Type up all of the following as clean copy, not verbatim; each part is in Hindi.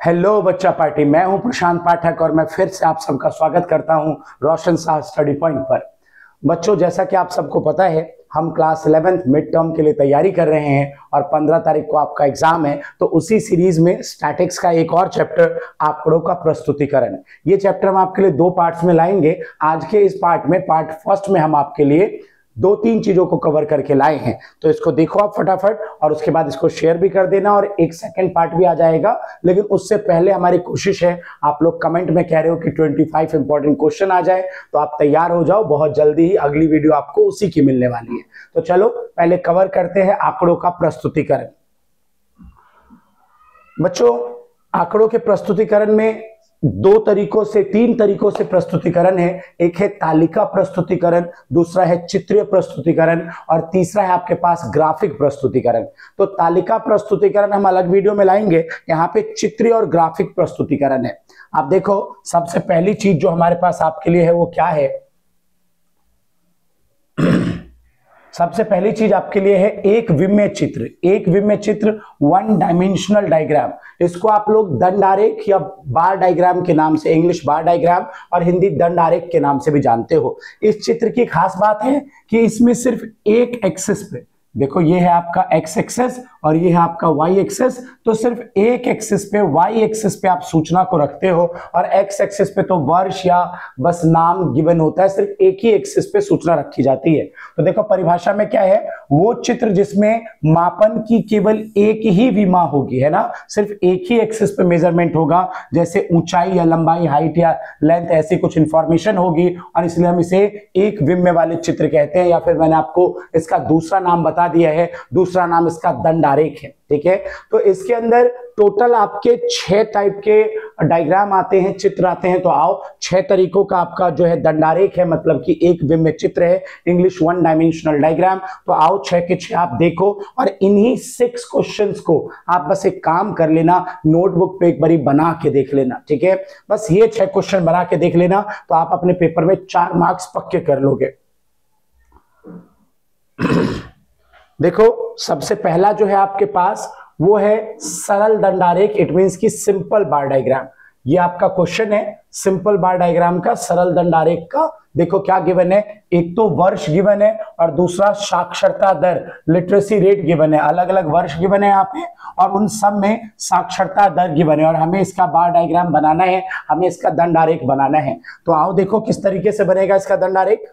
हेलो बच्चा पार्टी, मैं हूं प्रशांत पाठक और मैं फिर से आप सबका स्वागत करता हूं रोशन शाह स्टडी पॉइंट पर। बच्चों, जैसा कि आप सबको पता है, हम क्लास 11th मिड टर्म के लिए तैयारी कर रहे हैं और 15 तारीख को आपका एग्जाम है। तो उसी सीरीज में स्टैटिक्स का एक और चैप्टर आंकड़ों का प्रस्तुतिकरण, ये चैप्टर हम आपके लिए दो पार्ट्स में लाएंगे। आज के इस पार्ट में, पार्ट फर्स्ट में, हम आपके लिए दो तीन चीजों को कवर करके लाए हैं। तो इसको देखो आप फटाफट और उसके बाद इसको शेयर भी कर देना और एक सेकंड पार्ट भी आ जाएगा। लेकिन उससे पहले हमारी कोशिश है, आप लोग कमेंट में कह रहे हो कि 25 इंपॉर्टेंट क्वेश्चन आ जाए, तो आप तैयार हो जाओ, बहुत जल्दी ही अगली वीडियो आपको उसी की मिलने वाली है। तो चलो पहले कवर करते हैं आंकड़ों का प्रस्तुतिकरण। बच्चों, आंकड़ों के प्रस्तुतिकरण में तीन तरीकों से प्रस्तुतिकरण है। एक है तालिका प्रस्तुतिकरण, दूसरा है चित्रीय प्रस्तुतिकरण और तीसरा है आपके पास ग्राफिक प्रस्तुतिकरण। तो तालिका प्रस्तुतिकरण हम अलग वीडियो में लाएंगे, यहाँ पे चित्रीय और ग्राफिक प्रस्तुतिकरण है। आप देखो, सबसे पहली चीज जो हमारे पास आपके लिए है वो क्या है? सबसे पहली चीज आपके लिए है एक विम्य चित्र। एक विम्य चित्र, वन डायमेंशनल डायग्राम। इसको आप लोग दंड आरेख या बार डायग्राम के नाम से, इंग्लिश बार डायग्राम और हिंदी दंड आरेख के नाम से भी जानते हो। इस चित्र की खास बात है कि इसमें सिर्फ एक एक्सिस पे, देखो ये है आपका एक्स एक्सिस और ये है आपका वाई एक्सिस, तो सिर्फ एक एक्सिस पे, वाई एक्सिस पे आप सूचना को रखते हो और एक्स एक्सिस पे तो वर्ष या बस नाम गिवन होता है, सिर्फ एक ही एक्सिस पे सूचना रखी जाती है। तो देखो परिभाषा में क्या है, वो चित्र जिसमें मापन की केवल एक ही विमा होगी, है ना, सिर्फ एक ही एक्सिस पे मेजरमेंट होगा, जैसे ऊंचाई या लंबाई, हाइट या लेंथ, ऐसी कुछ इंफॉर्मेशन होगी और इसलिए हम इसे एक विम्य वाले चित्र कहते हैं। या फिर मैंने आपको इसका दूसरा नाम बता दिया है, दूसरा नाम इसका दंड आरेख है। ठीक है, तो इसके अंदर टोटल आपके 6 टाइप के डायग्राम आते हैं, चित्र आते हैं। तो आओ, 6 तरीकों का आपका जो है दंड आरेख है, मतलब कि एक विम्य चित्र है, इंग्लिश वन डायमेंशनल डायग्राम। तो आओ 6 के 6 आप देखो और इन्हीं 6 क्वेश्चंस को आप बस एक काम कर लेना, नोटबुक पे एक बारी बना के देख लेना। ठीक है, बस ये 6 क्वेश्चन बना के देख लेना, तो आप अपने पेपर में 4 मार्क्स पक्के कर लोगे। देखो, सबसे पहला जो है आपके पास वो है सरल दंड आरेख, इट मींस की सिंपल बार डायग्राम। ये आपका क्वेश्चन है सिंपल बार डायग्राम का, सरल दंड आरेख का। देखो क्या गिवन है, एक तो वर्ष गिवन है और दूसरा साक्षरता दर, लिटरेसी रेट गिवन है। अलग अलग वर्ष गिवन है यहाँ पे और उन सब में साक्षरता दर गिवन है और हमें इसका बार डायग्राम बनाना है, हमें इसका दंड आरेख बनाना है। तो आओ देखो किस तरीके से बनेगा इसका दंड आरेख।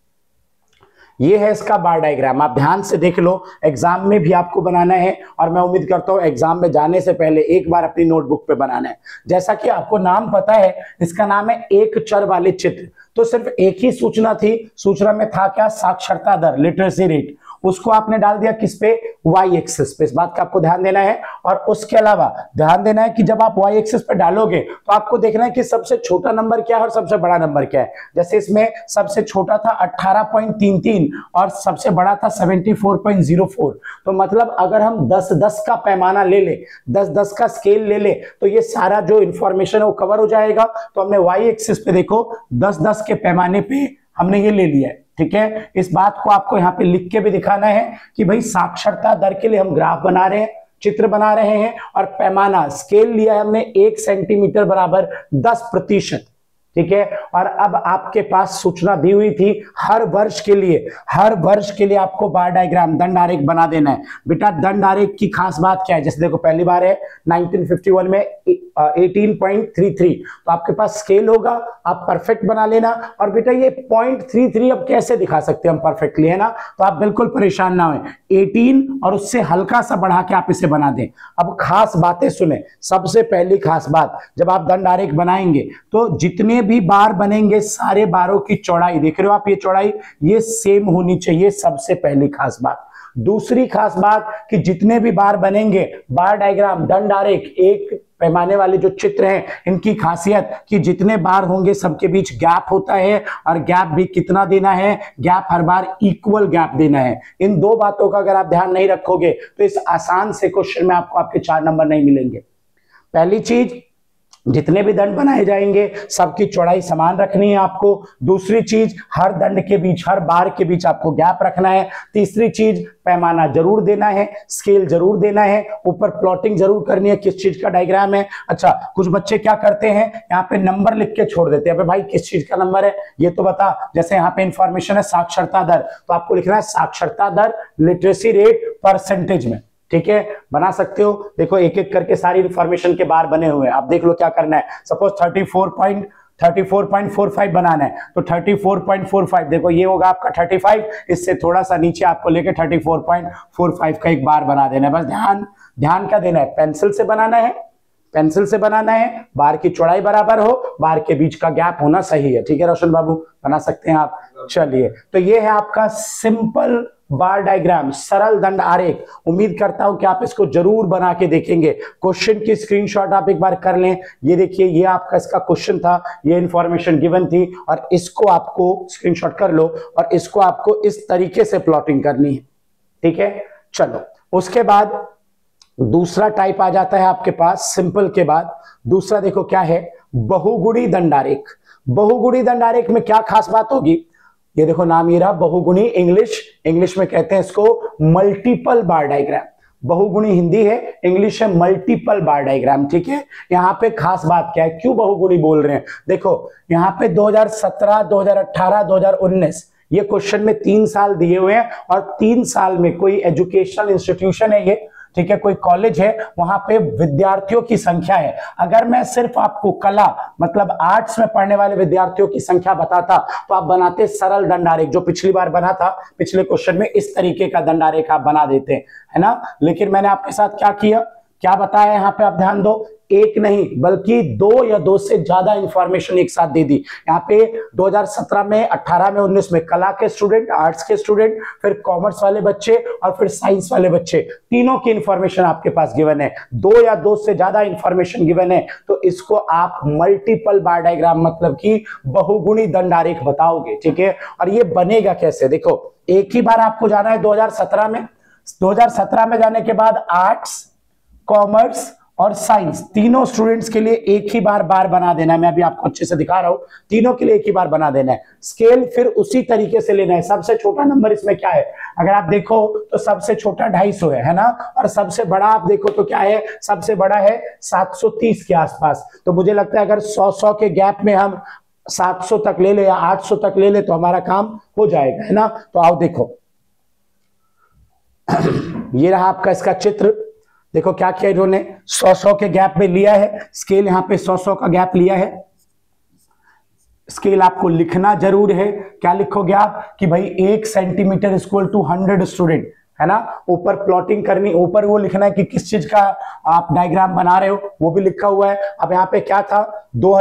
ये है इसका बार डायग्राम, आप ध्यान से देख लो, एग्जाम में भी आपको बनाना है और मैं उम्मीद करता हूं एग्जाम में जाने से पहले एक बार अपनी नोटबुक पे बनाना है। जैसा कि आपको नाम पता है, इसका नाम है एक चर वाले चित्र। तो सिर्फ एक ही सूचना थी, सूचना में था क्या, साक्षरता दर, लिटरेसी रेट। उसको आपने डाल दिया किस पे, वाई एक्सिस पे। इस बात का आपको ध्यान देना है और उसके अलावा ध्यान देना है कि जब आप वाई एक्सिस पे डालोगे तो आपको देखना है कि सबसे छोटा नंबर क्या है और सबसे बड़ा नंबर क्या है। जैसे इसमें सबसे छोटा था 18.33 और सबसे बड़ा था 74.04। तो मतलब अगर हम 10-10 का पैमाना ले ले, 10-10 का स्केल ले ले, तो ये सारा जो इंफॉर्मेशन है वो कवर हो जाएगा। तो हमने वाई एक्सिस पे देखो 10-10 के पैमाने पे हमने ये ले लिया है। ठीक है, इस बात को आपको यहाँ पे लिख के भी दिखाना है कि भाई साक्षरता दर के लिए हम ग्राफ बना रहे हैं, चित्र बना रहे हैं और पैमाना, स्केल लिया है हमने 1 सेंटीमीटर बराबर 10%। ठीक है, और अब आपके पास सूचना दी हुई थी हर वर्ष के लिए आपको बार डायग्राम, दंड आरेख बना देना है। बेटा दंड आरेख की खास बात क्या है, जैसे देखो पहली बार है 1951 में 18.33, तो आपके पास स्केल होगा, आप परफेक्ट बना लेना। और बेटा ये 0.33 अब कैसे दिखा सकते हैं हम परफेक्टली, है ना, तो आप बिल्कुल परेशान ना हो, 18 और उससे हल्का सा बढ़ा के आप इसे बना दें। अब खास बातें सुने, सबसे पहली खास बात, जब आप दंड आरेख बनाएंगे तो जितने भी बार बनेंगे सारे बारों की चौड़ाई, देख रहे हो आप, ये चौड़ाई ये सेम होनी चाहिए, सबसे पहली खास बात। दूसरी खास बात कि जितने भी बार बनेंगे, बार डायग्राम, दंड आरेख, एक पैमाने वाले जो चित्र हैं, इनकी खासियत कि जितने बार होंगे सबके बीच गैप होता है और गैप भी कितना देना है, गैप हर बार इक्वल गैप देना है। इन दो बातों का अगर आप ध्यान नहीं रखोगे तो इस आसान से क्वेश्चन में आपको आपके 4 नंबर नहीं मिलेंगे। पहली चीज, जितने भी दंड बनाए जाएंगे सबकी चौड़ाई समान रखनी है आपको। दूसरी चीज, हर दंड के बीच, हर बार के बीच आपको गैप रखना है। तीसरी चीज, पैमाना जरूर देना है, स्केल जरूर देना है, ऊपर प्लॉटिंग जरूर करनी है किस चीज का डायग्राम है। अच्छा, कुछ बच्चे क्या करते हैं, यहाँ पे नंबर लिख के छोड़ देते हैं, भाई किस चीज का नंबर है ये तो बता। जैसे यहाँ पे इंफॉर्मेशन है साक्षरता दर, तो आपको लिखना है साक्षरता दर लिटरेसी रेट परसेंटेज में, ठीक है, बना सकते हो। देखो एक एक करके सारी इंफॉर्मेशन के बार बने हुए हैं, आप देख लो क्या करना है। सपोज 34.45 बनाना है, तो 34.45 देखो ये होगा आपका 35, इससे थोड़ा सा नीचे आपको लेके 34.45 का एक बार बना देना है। बस ध्यान क्या देना है, पेंसिल से बनाना है, पेंसिल से बनाना है, बार की चौड़ाई बराबर हो, बार के बीच का गैप होना सही है, ठीक है रोशन बाबू, बना सकते हैं आप। चलिए, तो ये है आपका सिंपल बार डायग्राम, सरल दंड आरेख। उम्मीद करता हूं कि आप इसको जरूर बना के देखेंगे। क्वेश्चन की स्क्रीनशॉट आप एक बार कर लें। ये देखिए, ये आपका इसका क्वेश्चन था, ये इंफॉर्मेशन गिवन थी, और इसको आपको स्क्रीनशॉट कर लो और इसको आपको इस तरीके से प्लॉटिंग करनी है, ठीक है। चलो, उसके बाद दूसरा टाइप आ जाता है आपके पास, सिंपल के बाद दूसरा देखो क्या है, बहुगुणी दंडारेख। बहुगुणी दंडारेख में क्या खास बात होगी, ये देखो नाम ये रहा बहुगुणी, इंग्लिश में कहते हैं इसको मल्टीपल बार डायग्राम। बहुगुणी हिंदी है, इंग्लिश है मल्टीपल बार डायग्राम, ठीक है। यहाँ पे खास बात क्या है, क्यों बहुगुणी बोल रहे हैं, देखो यहाँ पे 2017, 2018, 2019 ये क्वेश्चन में 3 साल दिए हुए हैं, और 3 साल में कोई एजुकेशनल इंस्टीट्यूशन है ये, ठीक है, कोई कॉलेज है, वहां पे विद्यार्थियों की संख्या है। अगर मैं सिर्फ आपको कला मतलब आर्ट्स में पढ़ने वाले विद्यार्थियों की संख्या बताता तो आप बनाते सरल दंडारेख, जो पिछली बार बना था, पिछले क्वेश्चन में इस तरीके का दंडारेख आप बना देते हैं, है ना। लेकिन मैंने आपके साथ क्या किया, क्या बताया यहाँ पे, आप ध्यान दो, एक नहीं बल्कि 2 या 2 से ज्यादा इंफॉर्मेशन एक साथ दे दी। यहाँ पे 2017 में, 18 में, 19 में कला के स्टूडेंट, आर्ट्स के स्टूडेंट, फिर कॉमर्स वाले बच्चे और फिर साइंस वाले बच्चे, तीनों की इंफॉर्मेशन आपके पास गिवन है। 2 या 2 से ज्यादा इंफॉर्मेशन गिवन है, तो इसको आप मल्टीपल बार डायग्राम मतलब कि बहुगुणी दंडारेख बताओगे, ठीक है। और ये बनेगा कैसे, देखो एक ही बार आपको जाना है 2017 में। 2017 में जाने के बाद आर्ट्स, कॉमर्स और साइंस तीनों स्टूडेंट्स के लिए एक ही बार बना देना है। मैं अभी आपको अच्छे से दिखा रहा हूं, तीनों के लिए एक ही बार बना देना है। स्केल फिर उसी तरीके से लेना है। सबसे छोटा नंबर इसमें क्या है, अगर आप देखो तो सबसे छोटा 250 है ना, और सबसे बड़ा आप देखो तो क्या है, सबसे बड़ा है 730 के आसपास। तो मुझे लगता है अगर 100 के गैप में हम 700 तक ले ले या 800 तक ले ले तो हमारा काम हो जाएगा, है ना। तो आओ देखो ये रहा आपका इसका चित्र। देखो क्या किया इन्होंने, 100 के गैप में लिया है स्केल, यहाँ पे 100 का गैप लिया है। स्केल आपको लिखना जरूर है, क्या लिखोगे आप कि भाई 1 सेंटीमीटर इक्वल टू 100 स्टूडेंट, है ना। ऊपर प्लॉटिंग करनी, ऊपर वो लिखना है कि किस चीज का आप डायग्राम बना रहे हो, वो भी लिखा हुआ है। अब यहाँ पे क्या था,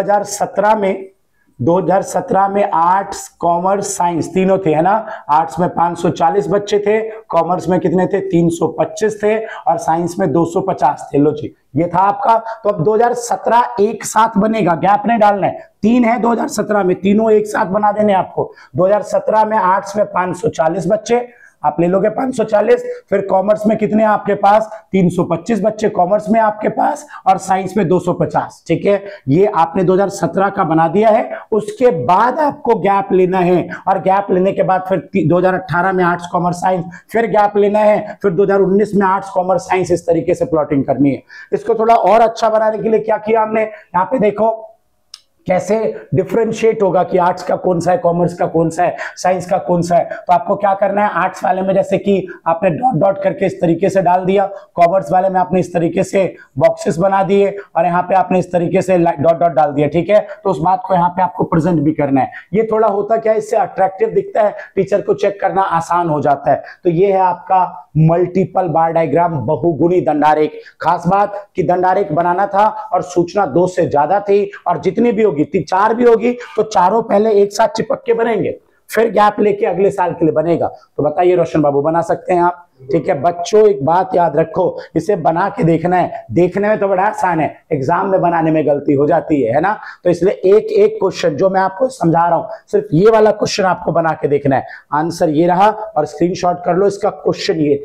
2017 में आर्ट्स, कॉमर्स, साइंस तीनों थे, है ना। आर्ट्स में 540 बच्चे थे, कॉमर्स में कितने थे, 325 थे, और साइंस में 250 थे। लो जी, ये था आपका। तो अब 2017 एक साथ बनेगा, गैप नहीं डालना है। 3 है 2017 में, तीनों एक साथ बना देने आपको। 2017 में आर्ट्स में 540 बच्चे, आप ले लोगे 540, फिर कॉमर्स में कितने आपके पास, 325 बच्चे कॉमर्स में आपके पास, और साइंस में 250, ठीक है। ये आपने 2017 का बना दिया है। उसके बाद आपको गैप लेना है, और गैप लेने के बाद फिर 2018 में आर्ट्स, कॉमर्स, साइंस, फिर गैप लेना है, फिर 2019 में आर्ट्स, कॉमर्स, साइंस, इस तरीके से प्लॉटिंग करनी है। इसको थोड़ा और अच्छा बनाने के लिए क्या किया हमने, यहाँ पे देखो कैसे डिफरेंशिएट होगा कि आर्ट्स का कौन सा है, कॉमर्स का कौन सा है, साइंस का कौन सा है। तो आपको क्या करना है, आर्ट्स वाले में जैसे कि आपने डॉट डॉट करके इस तरीके से डाल दिया, कॉमर्स वाले में आपने इस तरीके से बॉक्सेस बना दिए, और यहाँ पे आपने इस तरीके से डॉट डॉट डाल दिया, ठीक है। तो उस बात को यहाँ पे आपको प्रेजेंट भी करना है। ये थोड़ा होता क्या है, इससे अट्रैक्टिव दिखता है, टीचर को चेक करना आसान हो जाता है। तो ये है आपका मल्टीपल बार डायग्राम, बहुगुणी दंडारेख। खास बात कि दंडारेख बनाना था और सूचना 2 से ज्यादा थी, और जितनी भी होगी 4 भी होगी तो चारों पहले एक साथ चिपक के बनेंगे, फिर गैप लेके अगले साल के लिए बनेगा। तो बताइए रोशन बाबू, बना सकते हैं आप, ठीक है। बच्चों एक बात याद रखो, इसे बना के देखना है, देखने में तो बड़ा आसान है, एग्जाम में बनाने में गलती हो जाती है ना। तो इसलिए एक एक क्वेश्चन जो मैं आपको समझा रहा हूं, सिर्फ ये वाला क्वेश्चन आपको बना के देखना है। आंसर ये रहा, और स्क्रीनशॉट कर लो, इसका क्वेश्चन ये था,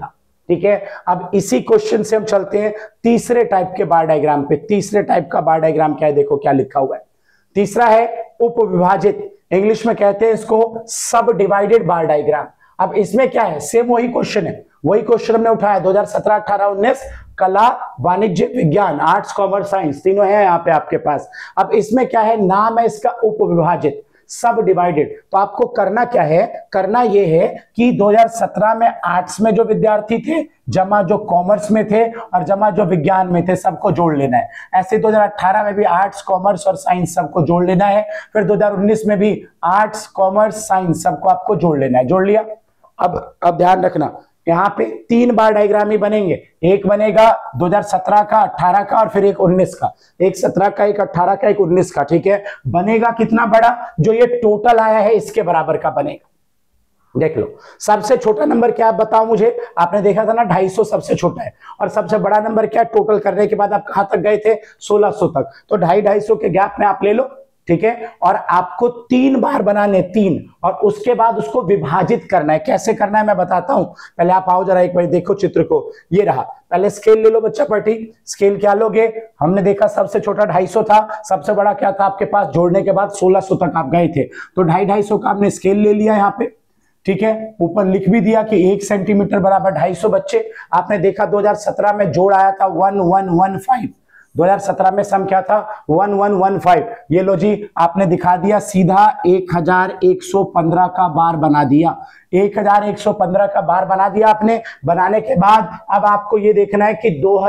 ठीक है, अब इसी क्वेश्चन से हम चलते हैं तीसरे टाइप के बार डायग्राम पे। तीसरे टाइप का बार डायग्राम क्या है, देखो क्या लिखा हुआ है। तीसरा है उपविभाजित, इंग्लिश में कहते हैं इसको सब डिवाइडेड बार डायग्राम। अब इसमें क्या है, सेम वही क्वेश्चन है, वही क्वेश्चन हमने उठाया 2017, 18, 19, कला, वाणिज्य, विज्ञान, आर्ट्स, कॉमर्स, साइंस, तीनों है यहाँ पे आपके पास। अब इसमें क्या है, नाम है इसका उपविभाजित, सब डिवाइडेड। तो आपको करना क्या है, करना ये है कि 2017 में आर्ट्स में जो विद्यार्थी थे जमा जो कॉमर्स में थे और जमा जो विज्ञान में थे सबको जोड़ लेना है। ऐसे 2018 में भी आर्ट्स, कॉमर्स और साइंस सबको जोड़ लेना है। फिर 2019 में भी आर्ट्स, कॉमर्स, साइंस सबको आपको जोड़ लेना है। जोड़ लिया। अब ध्यान रखना, यहाँ पे 3 बार डायग्राम ही बनेंगे। एक बनेगा 2017 का, 18 का और फिर एक 19 का। एक 17 का, एक 18 का, एक 19 का। ठीक है, बनेगा कितना बड़ा, जो ये टोटल आया है इसके बराबर का बनेगा। देख लो, सबसे छोटा नंबर क्या आप बताओ मुझे। आपने देखा था ना 250 सबसे छोटा है, और सबसे बड़ा नंबर क्या, टोटल करने के बाद आप कहां तक गए थे, 1600 तक। तो 250 के गैप में आप ले लो। ठीक है, और आपको 3 बार बनाने, 3, और उसके बाद उसको विभाजित करना है। कैसे करना है मैं बताता हूं, पहले आप आओ जरा एक बार देखो चित्र को। ये रहा, पहले स्केल ले लो बच्चा पट्टी। स्केल क्या लोगे, हमने देखा सबसे छोटा 250 था, सबसे बड़ा क्या था आपके पास, जोड़ने के बाद 1600 तक आप गए थे। तो 250 का आपने स्केल ले लिया यहाँ पे। ठीक है, ऊपर लिख भी दिया कि 1 सेंटीमीटर बराबर 250 बच्चे। आपने देखा 2017 में जोड़ आया था 1115। 2017 में सम क्या था, 1115। ये लो जी, आपने दिखा दिया सीधा 1115 का बार बना दिया। 1115 का बार बना दिया आपने। बनाने के बाद अब आपको ये देखना है कि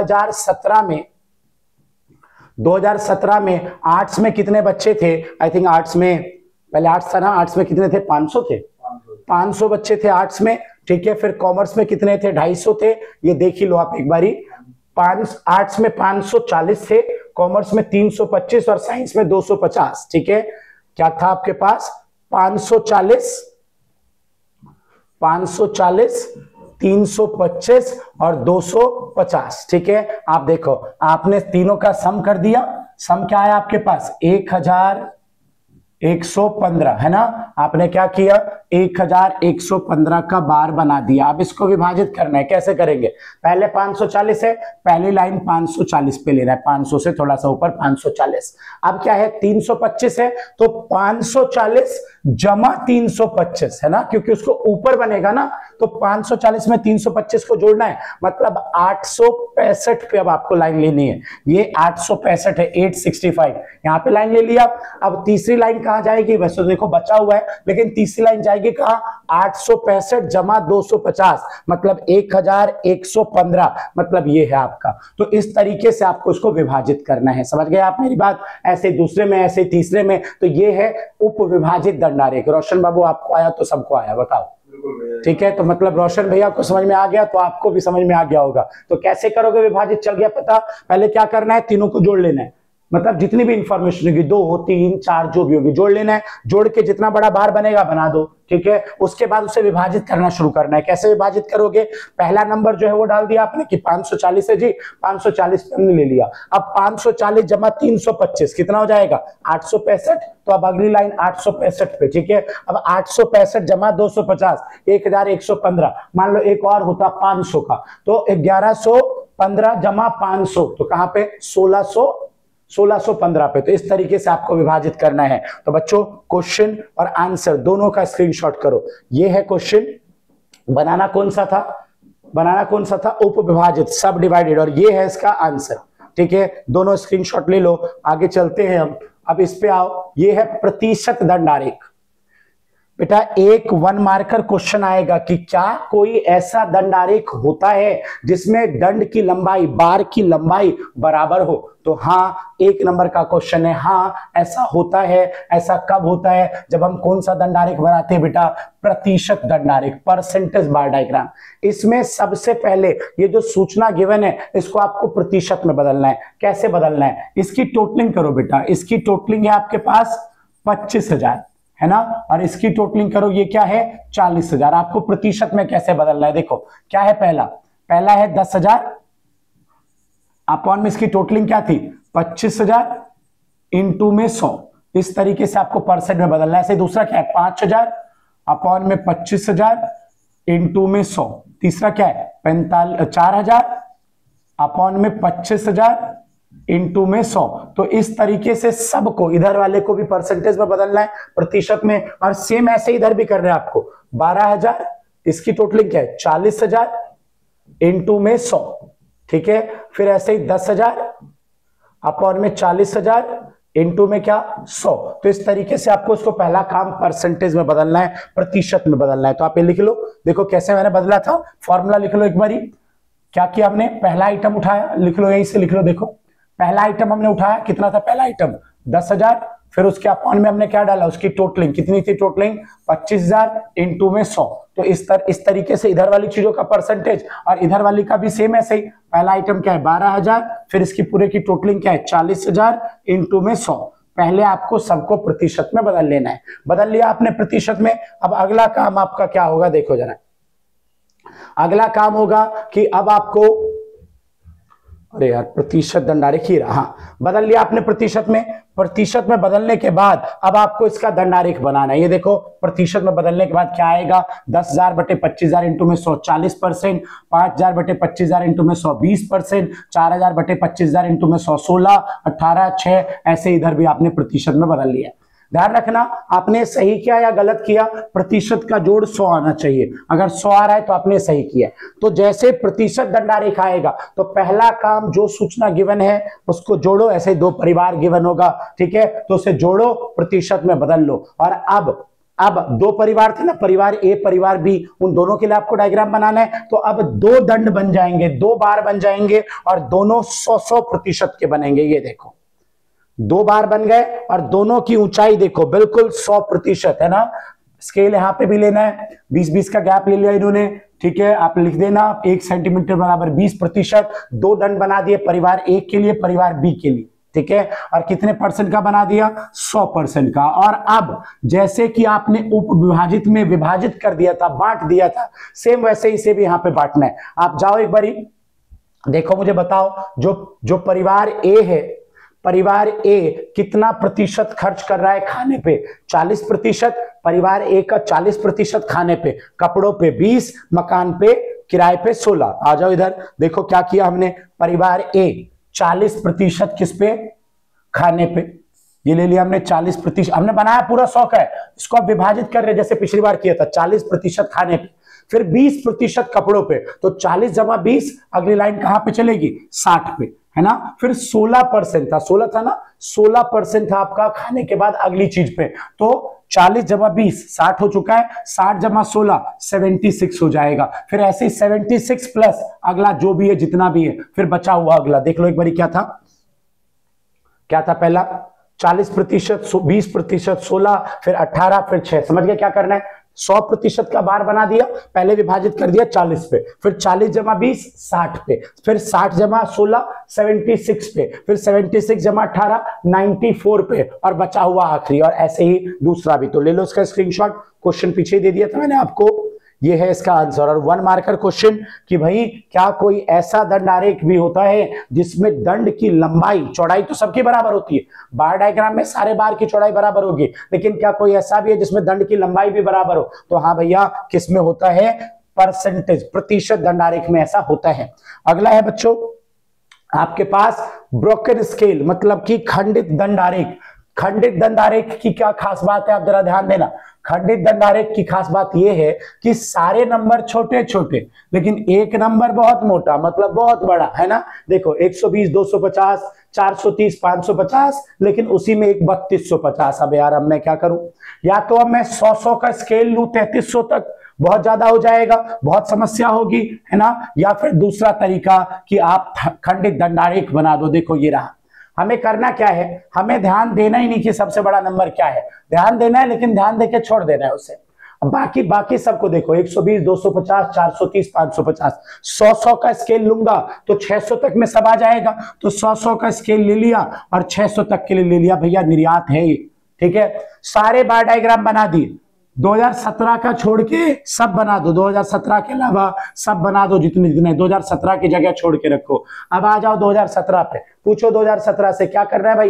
2017 में आर्ट्स में कितने बच्चे थे। आई थिंक आर्ट्स में, पहले आर्ट्स था ना, आर्ट्स में कितने थे, 500 थे, 500 बच्चे थे आर्ट्स में। ठीक है, फिर कॉमर्स में कितने थे, 250 थे। ये देख ही लो आप एक बारी, आर्ट्स में 540 थे, कॉमर्स में 325 और साइंस में 250। ठीक है, क्या था आपके पास, 540, 325 और 250। ठीक है, आप देखो आपने तीनों का सम कर दिया। सम क्या है आपके पास, 1115 है ना। आपने क्या किया, 1115 का बार बना दिया। अब इसको विभाजित करना है, कैसे करेंगे, पहले 540 है, पहली लाइन 540 पे लेना है, 500 से थोड़ा सा ऊपर 540। अब क्या है, 325 है, तो 540 जमा 325 है ना, क्योंकि उसको ऊपर बनेगा ना। तो 540 में 325 को जोड़ना है, मतलब 865 पे अब आपको लाइन लेनी है। ये 865 है, 865 यहाँ पे लाइन ले लिया। अब तीसरी लाइन कहां जाएगी, वैसे तो देखो बचा हुआ है, लेकिन तीसरी लाइन जाएगी कहां, 865 जमा 250, मतलब 1115, मतलब ये है आपका। तो इस तरीके से आपको इसको विभाजित करना है। समझ गए आप मेरी बात, ऐसे दूसरे में, ऐसे तीसरे में। तो ये है उपविभाजित दंडारेख। रोशन बाबू आपको आया तो सबको आया, बताओ। ठीक है, तो मतलब रोशन भैया को समझ में आ गया तो आपको भी समझ में आ गया होगा। तो कैसे करोगे विभाजित, चल गया पता। पहले क्या करना है, तीनों को जोड़ लेना है, मतलब जितनी भी इंफॉर्मेशन होगी, 2, 3, 4 जो भी होगी जोड़ लेना है। जोड़ के जितना बड़ा बार बनेगा बना दो। ठीक है, उसके बाद उसे विभाजित करना शुरू करना है। कैसे विभाजित करोगे, पहला नंबर जो है वो डाल दिया आपने कि 540 है जी, 540 हमने ले लिया। अब 540 जमा 325 कितना हो जाएगा, 865। तो अब अगली लाइन 865 पे। ठीक है, अब 865 जमा 250, 1115। मान लो एक और होता 500 का, तो 1115 जमा 500, तो कहां पे, 1615 पे। तो इस तरीके से आपको विभाजित करना है। तो बच्चों क्वेश्चन और आंसर दोनों का स्क्रीनशॉट करो। ये है क्वेश्चन, बनाना कौन सा था, उपविभाजित, सब डिवाइडेड, और ये है इसका आंसर। ठीक है, दोनों स्क्रीनशॉट ले लो। आगे चलते हैं हम। अब इस पे आओ, ये है प्रतिशत दंडारेख। बेटा एक 1 मार्कर क्वेश्चन आएगा कि क्या कोई ऐसा दंडारेख होता है जिसमें दंड की लंबाई, बार की लंबाई बराबर हो। तो हाँ, 1 नंबर का क्वेश्चन है, हाँ ऐसा होता है। ऐसा कब होता है, जब हम कौन सा दंडारेख बनाते हैं बेटा, प्रतिशत दंडारेख, परसेंटेज बार डायग्राम। इसमें सबसे पहले ये जो सूचना गिवन है इसको आपको प्रतिशत में बदलना है। कैसे बदलना है, इसकी टोटलिंग करो बेटा। इसकी टोटलिंग है आपके पास 25,000 है ना, और इसकी टोटलिंग करो, ये क्या है, 40,000। आपको प्रतिशत में कैसे बदलना है, देखो क्या है, पहला है 10,000 अपॉन में इसकी टोटलिंग क्या थी, 25,000 इंटू में 100। इस तरीके से आपको परसेंट में बदलना है। ऐसे दूसरा क्या है, 5,000 अपॉन में 25,000 इंटू में 100। तीसरा क्या है, 4000 अपॉन में 25,000 इंटू में 100। तो इस तरीके से सबको, इधर वाले को भी परसेंटेज में बदलना है, प्रतिशत में, और सेम ऐसे इधर भी करना है आपको। 12,000 इसकी टोटलिंग क्या है 40,000 इंटू में 100, ठीक है। फिर ऐसे ही 10,000 अपॉन में 40,000 इंटू में क्या 100। तो इस तरीके से आपको इसको पहला काम परसेंटेज में बदलना है, प्रतिशत में बदलना है। तो आप ये लिख लो, देखो कैसे मैंने बदला था, फॉर्मूला लिख लो एक बारी। क्या किया हमने, पहला आइटम उठाया, लिख लो यहीं से लिख लो। देखो पहला आइटम हमने उठाया, कितना था पहला आइटम 10,000, फिर उसके अपॉन में हमने क्या डाला, उसकी टोटलिंग कितनी थी, टोटलिंग 25,000 इंटू में 100। तो इस तरीके से इधर वाली चीजों का परसेंटेज और इधर वाली का भी सेम ऐसे ही। पहला आइटम क्या है 12,000, फिर इसकी पूरे की टोटलिंग क्या है 40,000 इंटू में 100। पहले आपको सबको प्रतिशत में बदल लेना है। बदल लिया आपने प्रतिशत में। अब अगला काम आपका क्या होगा, देखो जरा, अगला काम होगा कि अब आपको, अरे यार प्रतिशत दंडारेख ही रहा, हाँ बदल लिया आपने प्रतिशत में। प्रतिशत में बदलने के बाद अब आपको इसका दंडारेख बनाना है। ये देखो प्रतिशत में बदलने के बाद क्या आएगा, 10,000 बटे 25,000 इंटू में 100 40%, 5,000 बटे 25,000 इंटू में 100 20%, 4,000 बटे 25,000 इंटू में 100 16, 18, 6, ऐसे इधर भी आपने प्रतिशत में बदल लिया। ध्यान रखना आपने सही किया या गलत किया, प्रतिशत का जोड़ 100 आना चाहिए। अगर 100 आ रहा है तो आपने सही किया। तो जैसे प्रतिशत दंडारेख आएगा तो पहला काम जो सूचना गिवन है उसको जोड़ो, ऐसे दो परिवार गिवन होगा, ठीक है, तो उसे जोड़ो, प्रतिशत में बदल लो। और अब दो परिवार थे ना, परिवार ए परिवार बी, उन दोनों के लिए आपको डायग्राम बनाना है। तो अब दो दंड बन जाएंगे, दो बार बन जाएंगे और दोनों 100% के बनेंगे। ये देखो दो बार बन गए और दोनों की ऊंचाई देखो बिल्कुल 100% है ना। स्केल यहां पे भी लेना है, 20-20 का गैप ले लिया इन्होंने, ठीक है। आप लिख देना 1 सेंटीमीटर बराबर 20%। दो दंड बना दिए, परिवार ए के लिए, परिवार बी के लिए, ठीक है। और कितने परसेंट का बना दिया, 100% का। और अब जैसे कि आपने उप विभाजित में विभाजित कर दिया था, बांट दिया था, सेम वैसे इसे भी यहां पे बांटना है। आप जाओ एक बारी देखो, मुझे बताओ जो परिवार ए है, परिवार ए कितना प्रतिशत खर्च कर रहा है खाने पे, 40%। परिवार ए का 40% खाने पे, कपड़ों पे 20, मकान पे किराए पे 16। आ जाओ इधर देखो क्या किया हमने, परिवार ए 40% किस पे, खाने पे, ये ले लिया हमने 40%। हमने बनाया पूरा 100 का है, इसको आप विभाजित कर रहे जैसे पिछली बार किया था, 40% खाने पे, फिर 20% कपड़ों पे। तो 40 जमा 20, अगली लाइन कहां पे चलेगी 60 पे, है ना। फिर 16% था, 16 था ना, 16% था आपका खाने के बाद अगली चीज पे। तो 40 जमा 20 60 हो चुका है, 60 जमा 16 76 हो जाएगा। फिर ऐसे ही 76 प्लस अगला जो भी है जितना भी है, फिर बचा हुआ अगला देख लो एक बार क्या था पहला 40%, 20%, 16, फिर 18, फिर 6। समझ गए क्या करना है, 100% का बार बना दिया, पहले विभाजित कर दिया 40 पे, फिर 40 जमा 20 60 पे, फिर 60 जमा 16 76 पे, फिर 76 जमा 18 94 पे, और बचा हुआ आखिरी। और ऐसे ही दूसरा भी। तो ले लो इसका स्क्रीनशॉट, क्वेश्चन पीछे दे दिया था मैंने आपको, ये है इसका आंसर। और 1 मार्कर क्वेश्चन कि भाई क्या कोई ऐसा दंड आरेख भी होता है जिसमें दंड की लंबाई चौड़ाई तो सबकी बराबर होती है, बार डायग्राम में सारे बार की चौड़ाई बराबर होगी, लेकिन क्या कोई ऐसा भी है जिसमें दंड की लंबाई भी बराबर हो? तो हाँ भैया, किसमें होता है, परसेंटेज, प्रतिशत दंड आरेख में ऐसा होता है। अगला है बच्चों आपके पास ब्रोकन स्केल, मतलब कि खंडित दंड आरेख। खंडित दंड आरेख की क्या खास बात है, आप जरा ध्यान देना। खंडित दंड आरेख की खास बात यह है कि सारे नंबर छोटे छोटे लेकिन एक नंबर बहुत मोटा, मतलब बहुत बड़ा, है ना। देखो 120, 250, 430, 550, लेकिन उसी में एक 3250। अब यार अब मैं क्या करूं, या तो अब मैं 100 का स्केल लूं 3300 तक, बहुत ज्यादा हो जाएगा, बहुत समस्या होगी, है ना। या फिर दूसरा तरीका कि आप खंडित दंड आरेख बना दो। देखो ये रहा, हमें करना क्या है, हमें ध्यान देना ही नहीं कि सबसे बड़ा नंबर क्या है, ध्यान देना है लेकिन ध्यान देके छोड़ देना है उसे। बाकी सबको देखो 120, 250, 430, 550, 100 का स्केल लूंगा तो 600 तक में सब आ जाएगा। तो 100 का स्केल ले लिया और 600 तक के लिए ले लिया, भैया निर्यात है ये, ठीक है। सारे बार डायग्राम बना दिए, 2017 का छोड़ के सब बना दो, 2017 के अलावा सब बना दो जितने 2017 की जगह छोड़ के रखो। अब आ जाओ 2017 पे, पूछो 2017 से क्या कर रहा है भाई,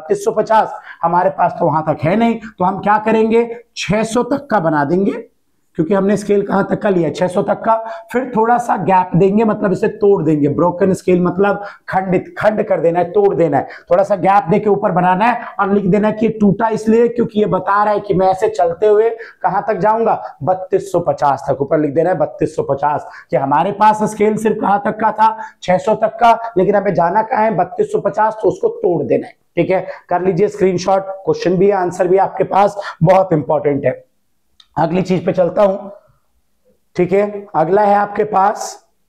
3250, हमारे पास तो वहां तक है नहीं, तो हम क्या करेंगे 600 तक का बना देंगे, क्योंकि हमने स्केल कहां तक का लिया, 600 तक का। फिर थोड़ा सा गैप देंगे, मतलब इसे तोड़ देंगे। ब्रोकन स्केल मतलब खंडित, खंड कर देना है, तोड़ देना है। थोड़ा सा गैप देके ऊपर बनाना है और लिख देना है कि टूटा इसलिए क्योंकि ये बता रहा है कि मैं ऐसे चलते हुए कहां तक जाऊंगा, 3250 तक। ऊपर लिख देना है 3250, कि हमारे पास स्केल सिर्फ कहां तक का था, 600 तक का, लेकिन हमें जाना कहां है, 3250, तो उसको तोड़ देना है। ठीक है, कर लीजिए स्क्रीनशॉट। क्वेश्चन भी है, आंसर भी आपके पास, बहुत इंपॉर्टेंट है। अगली चीज पे चलता हूं। ठीक है, अगला है आपके पास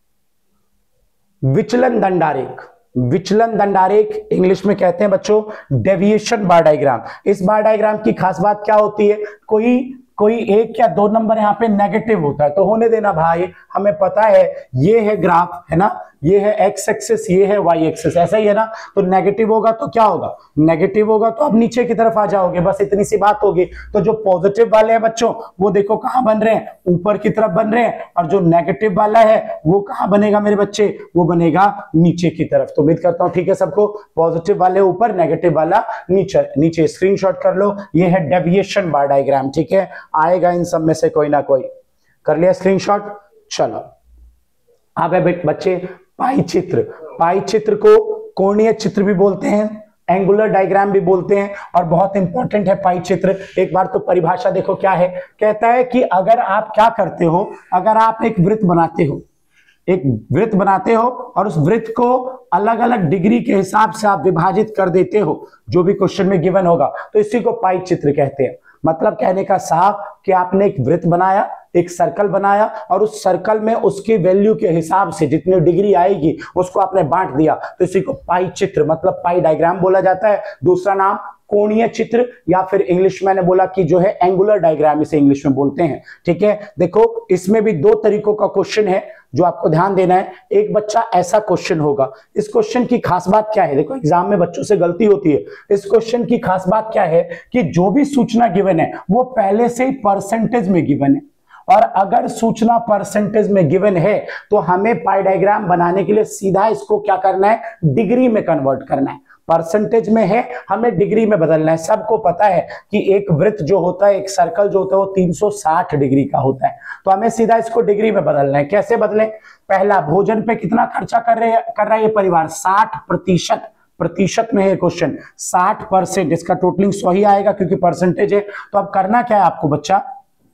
विचलन दंडारेख। विचलन दंडारेख इंग्लिश में कहते हैं बच्चों डेविएशन बार डायग्राम। इस बार डायग्राम की खास बात क्या होती है, कोई एक या दो नंबर यहां पे नेगेटिव होता है तो होने देना भाई, हमें पता है ये है ग्राफ, है ना, ये है एक्स एक्सिस, ये है वाई एक्सिस, ऐसा ही है ना। तो नेगेटिव होगा तो क्या होगा, नेगेटिव होगा तो आप नीचे की तरफ आ जाओगे, बस इतनी सी बात होगी। तो जो पॉजिटिव वाले हैं बच्चों वो देखो कहां बन रहे हैं, ऊपर की तरफ बन रहे हैं, और जो नेगेटिव वाला है वो कहां बनेगा मेरे बच्चे, वो बनेगा नीचे की तरफ। तो उम्मीद करता हूं ठीक है सबको, पॉजिटिव वाले ऊपर, नेगेटिव वाला नीचे। नीचे स्क्रीनशॉट कर लो, ये है डेविएशन बार डायग्राम। ठीक है, आएगा इन सब में से कोई ना कोई। कर लिया स्क्रीनशॉट, चलो। अब है बच्चे पाई चित्र। पाई चित्र को कोणीय चित्र भी बोलते हैं, एंगुलर डायग्राम भी बोलते हैं, और बहुत इंपॉर्टेंट है पाई चित्र। एक बार तो परिभाषा देखो क्या है, कहता है कि अगर आप क्या करते हो, अगर आप एक वृत्त बनाते हो, एक वृत्त बनाते हो और उस वृत्त को अलग अलग डिग्री के हिसाब से आप विभाजित कर देते हो, जो भी क्वेश्चन में गिवन होगा, तो इसी को पाई चित्र कहते हैं। मतलब कहने का साफ कि आपने एक वृत्त बनाया, एक सर्कल बनाया, और उस सर्कल में उसकी वैल्यू के हिसाब से जितनी डिग्री आएगी उसको आपने बांट दिया, तो इसी को पाई चित्र मतलब पाई डायग्राम बोला जाता है। दूसरा नाम कोणीय चित्र, या फिर इंग्लिश मैंने बोला कि जो है एंगुलर डायग्राम, इसे इंग्लिश में बोलते हैं। ठीक है, देखो इसमें भी दो तरीकों का क्वेश्चन है जो आपको ध्यान देना है। एक बच्चा ऐसा क्वेश्चन होगा, इस क्वेश्चन की खास बात क्या है, देखो एग्जाम में बच्चों से गलती होती है। इस क्वेश्चन की खास बात क्या है कि जो भी सूचना गिवन है वो पहले से ही परसेंटेज में गिवन है, और अगर सूचना परसेंटेज में गिवन है तो हमें पाई डायग्राम बनाने के लिए सीधा इसको क्या करना है, डिग्री में कन्वर्ट करना है। परसेंटेज में है, हमें डिग्री में बदलना है। सबको पता है कि एक वृत्त जो होता है, एक सर्कल जो होता है, वो 360 डिग्री का होता है, तो हमें सीधा इसको डिग्री में बदलना है। कैसे बदलें, पहला, भोजन पे कितना खर्चा कर रहा है ये परिवार, 60%। प्रतिशत में है क्वेश्चन, 60%, इसका टोटलिंग 100 ही आएगा क्योंकि परसेंटेज है। तो अब करना क्या है आपको बच्चा,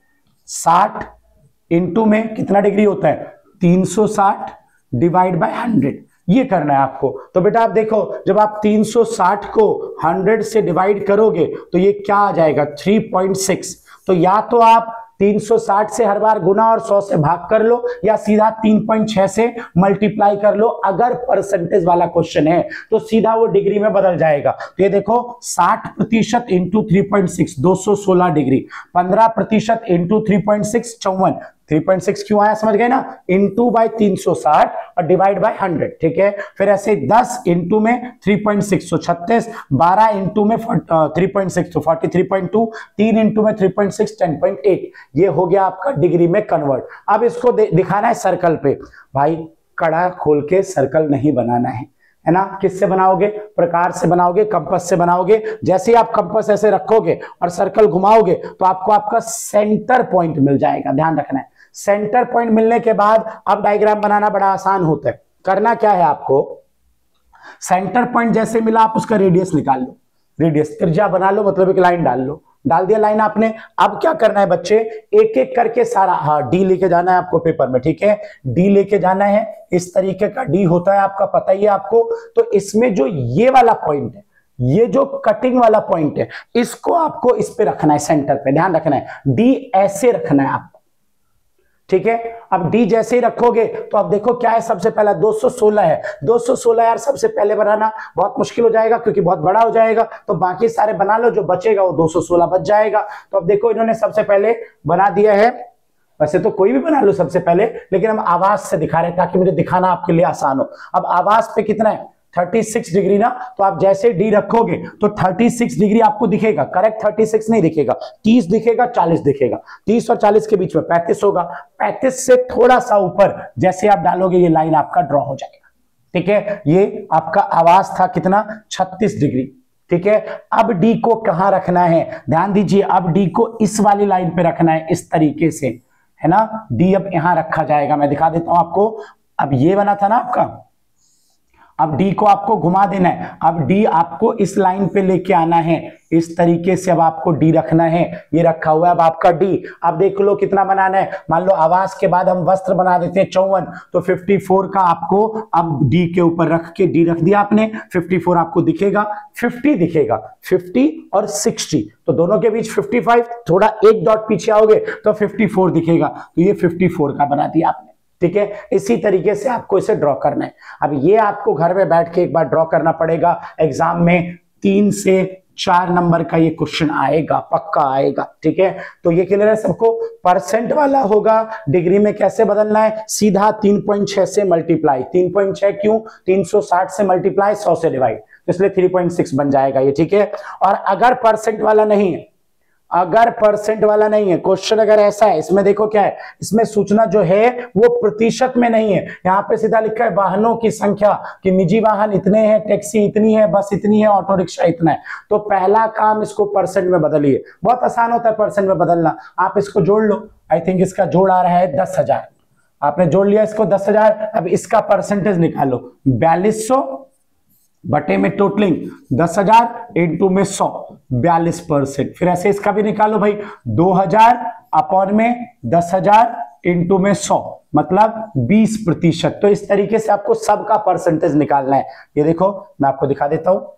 60 इंटू में कितना डिग्री होता है, 360 डिवाइड बाय 100, ये करना है आपको। तो बेटा आप देखो, जब आप 360 को 100 से डिवाइड करोगे तो ये क्या आ जाएगा, 3.6। तो या तो आप 360 से हर बार गुना और 100 से भाग कर लो, या सीधा 3.6 से मल्टीप्लाई कर लो। अगर परसेंटेज वाला क्वेश्चन है तो सीधा वो डिग्री में बदल जाएगा। तो ये देखो 60% इंटू 3.6 216 डिग्री, 15% इंटू 3.6 54, 3.6 क्यों आया समझ गए ना, इंटू बाय 360 और डिवाइड बाय 100। ठीक है, फिर ऐसे 10 इंटू में 3.6 तो 36, 12 इंटू में 3.6 तो 43.2, 3 इंटू में 3.6 10.8। ये हो गया आपका डिग्री में कन्वर्ट। अब इसको दिखाना है सर्कल पे। भाई कड़ा खोल के सर्कल नहीं बनाना है ना, किससे बनाओगे, प्रकार से बनाओगे, कंपास से बनाओगे। जैसे ही आप कंपास ऐसे रखोगे और सर्कल घुमाओगे तो आपको आपका सेंटर पॉइंट मिल जाएगा, ध्यान रखना है। सेंटर पॉइंट मिलने के बाद अब डायग्राम बनाना बड़ा आसान होता है। करना क्या है आपको, सेंटर पॉइंट जैसे मिला आप उसका रेडियस निकाल लो, रेडियस त्रिज्या बना लो, मतलब एक लाइन डाल लो, डाल दिया लाइन आपने। अब क्या करना है बच्चे, एक एक करके सारा, हाँ डी लेके जाना है आपको पेपर में, ठीक है, डी लेके जाना है। इस तरीके का डी होता है आपका, पता ही है आपको। तो इसमें जो ये वाला पॉइंट है, ये जो कटिंग वाला पॉइंट है, इसको आपको इस पे रखना है, सेंटर पे, ध्यान रखना है। डी ऐसे रखना है आपको, ठीक है। अब डी जैसे ही रखोगे तो अब देखो क्या है, सबसे पहला 216 है। 216 यार सबसे पहले बनाना बहुत मुश्किल हो जाएगा क्योंकि बहुत बड़ा हो जाएगा, तो बाकी सारे बना लो, जो बचेगा वो 216 बच जाएगा। तो अब देखो इन्होंने सबसे पहले बना दिया है, वैसे तो कोई भी बना लो सबसे पहले, लेकिन हम आवाज से दिखा रहे हैं ताकि मुझे दिखाना आपके लिए आसान हो। अब आवाज पे कितना है, 36 डिग्री ना, तो आप जैसे डी रखोगे तो 36 डिग्री आपको दिखेगा, करेक्ट 36 नहीं दिखेगा, 30 दिखेगा, 40 दिखेगा। 30 और 40 के बीच में 35 होगा। 35 से थोड़ा सा ऊपर जैसे आप डालोगे ये लाइन आपका ड्रॉ हो जाएगा, ठीक है। ये आपका आवाज था कितना, 36 डिग्री, ठीक है। अब डी को कहां रखना है, ध्यान दीजिए, अब डी को इस वाली लाइन पे रखना है, इस तरीके से, है ना, डी अब यहां रखा जाएगा। मैं दिखा देता हूं आपको। अब ये बना था ना आपका, अब डी को आपको घुमा देना है। अब डी आपको इस लाइन पे लेके आना है, इस तरीके से अब आपको डी रखना है। ये रखा हुआ है अब आपका डी। अब देख लो कितना बनाना है। मान लो आवास के बाद हम वस्त्र बना देते हैं 54, तो 54 का आपको अब डी के ऊपर रख के डी रख दिया आपने, 54 आपको दिखेगा, 50 दिखेगा, 50 और 60, तो दोनों के बीच 55, थोड़ा एक डॉट पीछे आओगे तो 54 दिखेगा, तो ये 54 का बना दिया आपने। ठीक है, इसी तरीके से आपको इसे ड्रॉ करना है। अब ये आपको घर में बैठ के एक बार ड्रॉ करना पड़ेगा। एग्जाम में 3 से 4 नंबर का ये क्वेश्चन आएगा, पक्का आएगा। ठीक है, तो ये क्लियर है सबको। परसेंट वाला होगा, डिग्री में कैसे बदलना है, सीधा 3.6 से मल्टीप्लाई, 3.6 क्यों, 360 से मल्टीप्लाई, 100 से डिवाइड, इसलिए 3.6 बन जाएगा ये। ठीक है, और अगर परसेंट वाला नहीं है, अगर परसेंट वाला नहीं है क्वेश्चन, अगर ऐसा है, इसमें देखो क्या है, इसमें सूचना जो है वो प्रतिशत में नहीं है। यहां पे सीधा लिखा है वाहनों की संख्या, कि निजी वाहन इतने हैं, टैक्सी इतनी है, बस इतनी है, ऑटो रिक्शा इतना है। तो पहला काम इसको परसेंट में बदलिए, बहुत आसान होता है परसेंट में बदलना। आप इसको जोड़ लो, आई थिंक इसका जोड़ आ रहा है 10,000, आपने जोड़ लिया इसको 10,000। अब इसका परसेंटेज निकालो, 4200 बटे में टोटलिंग 10,000 इंटू में 100, 42%। फिर ऐसे इसका भी निकालो भाई, 2000 अपॉन में 10,000 इंटू में 100, मतलब 20%। तो इस तरीके से आपको सबका परसेंटेज निकालना है। ये देखो मैं आपको दिखा देता हूं,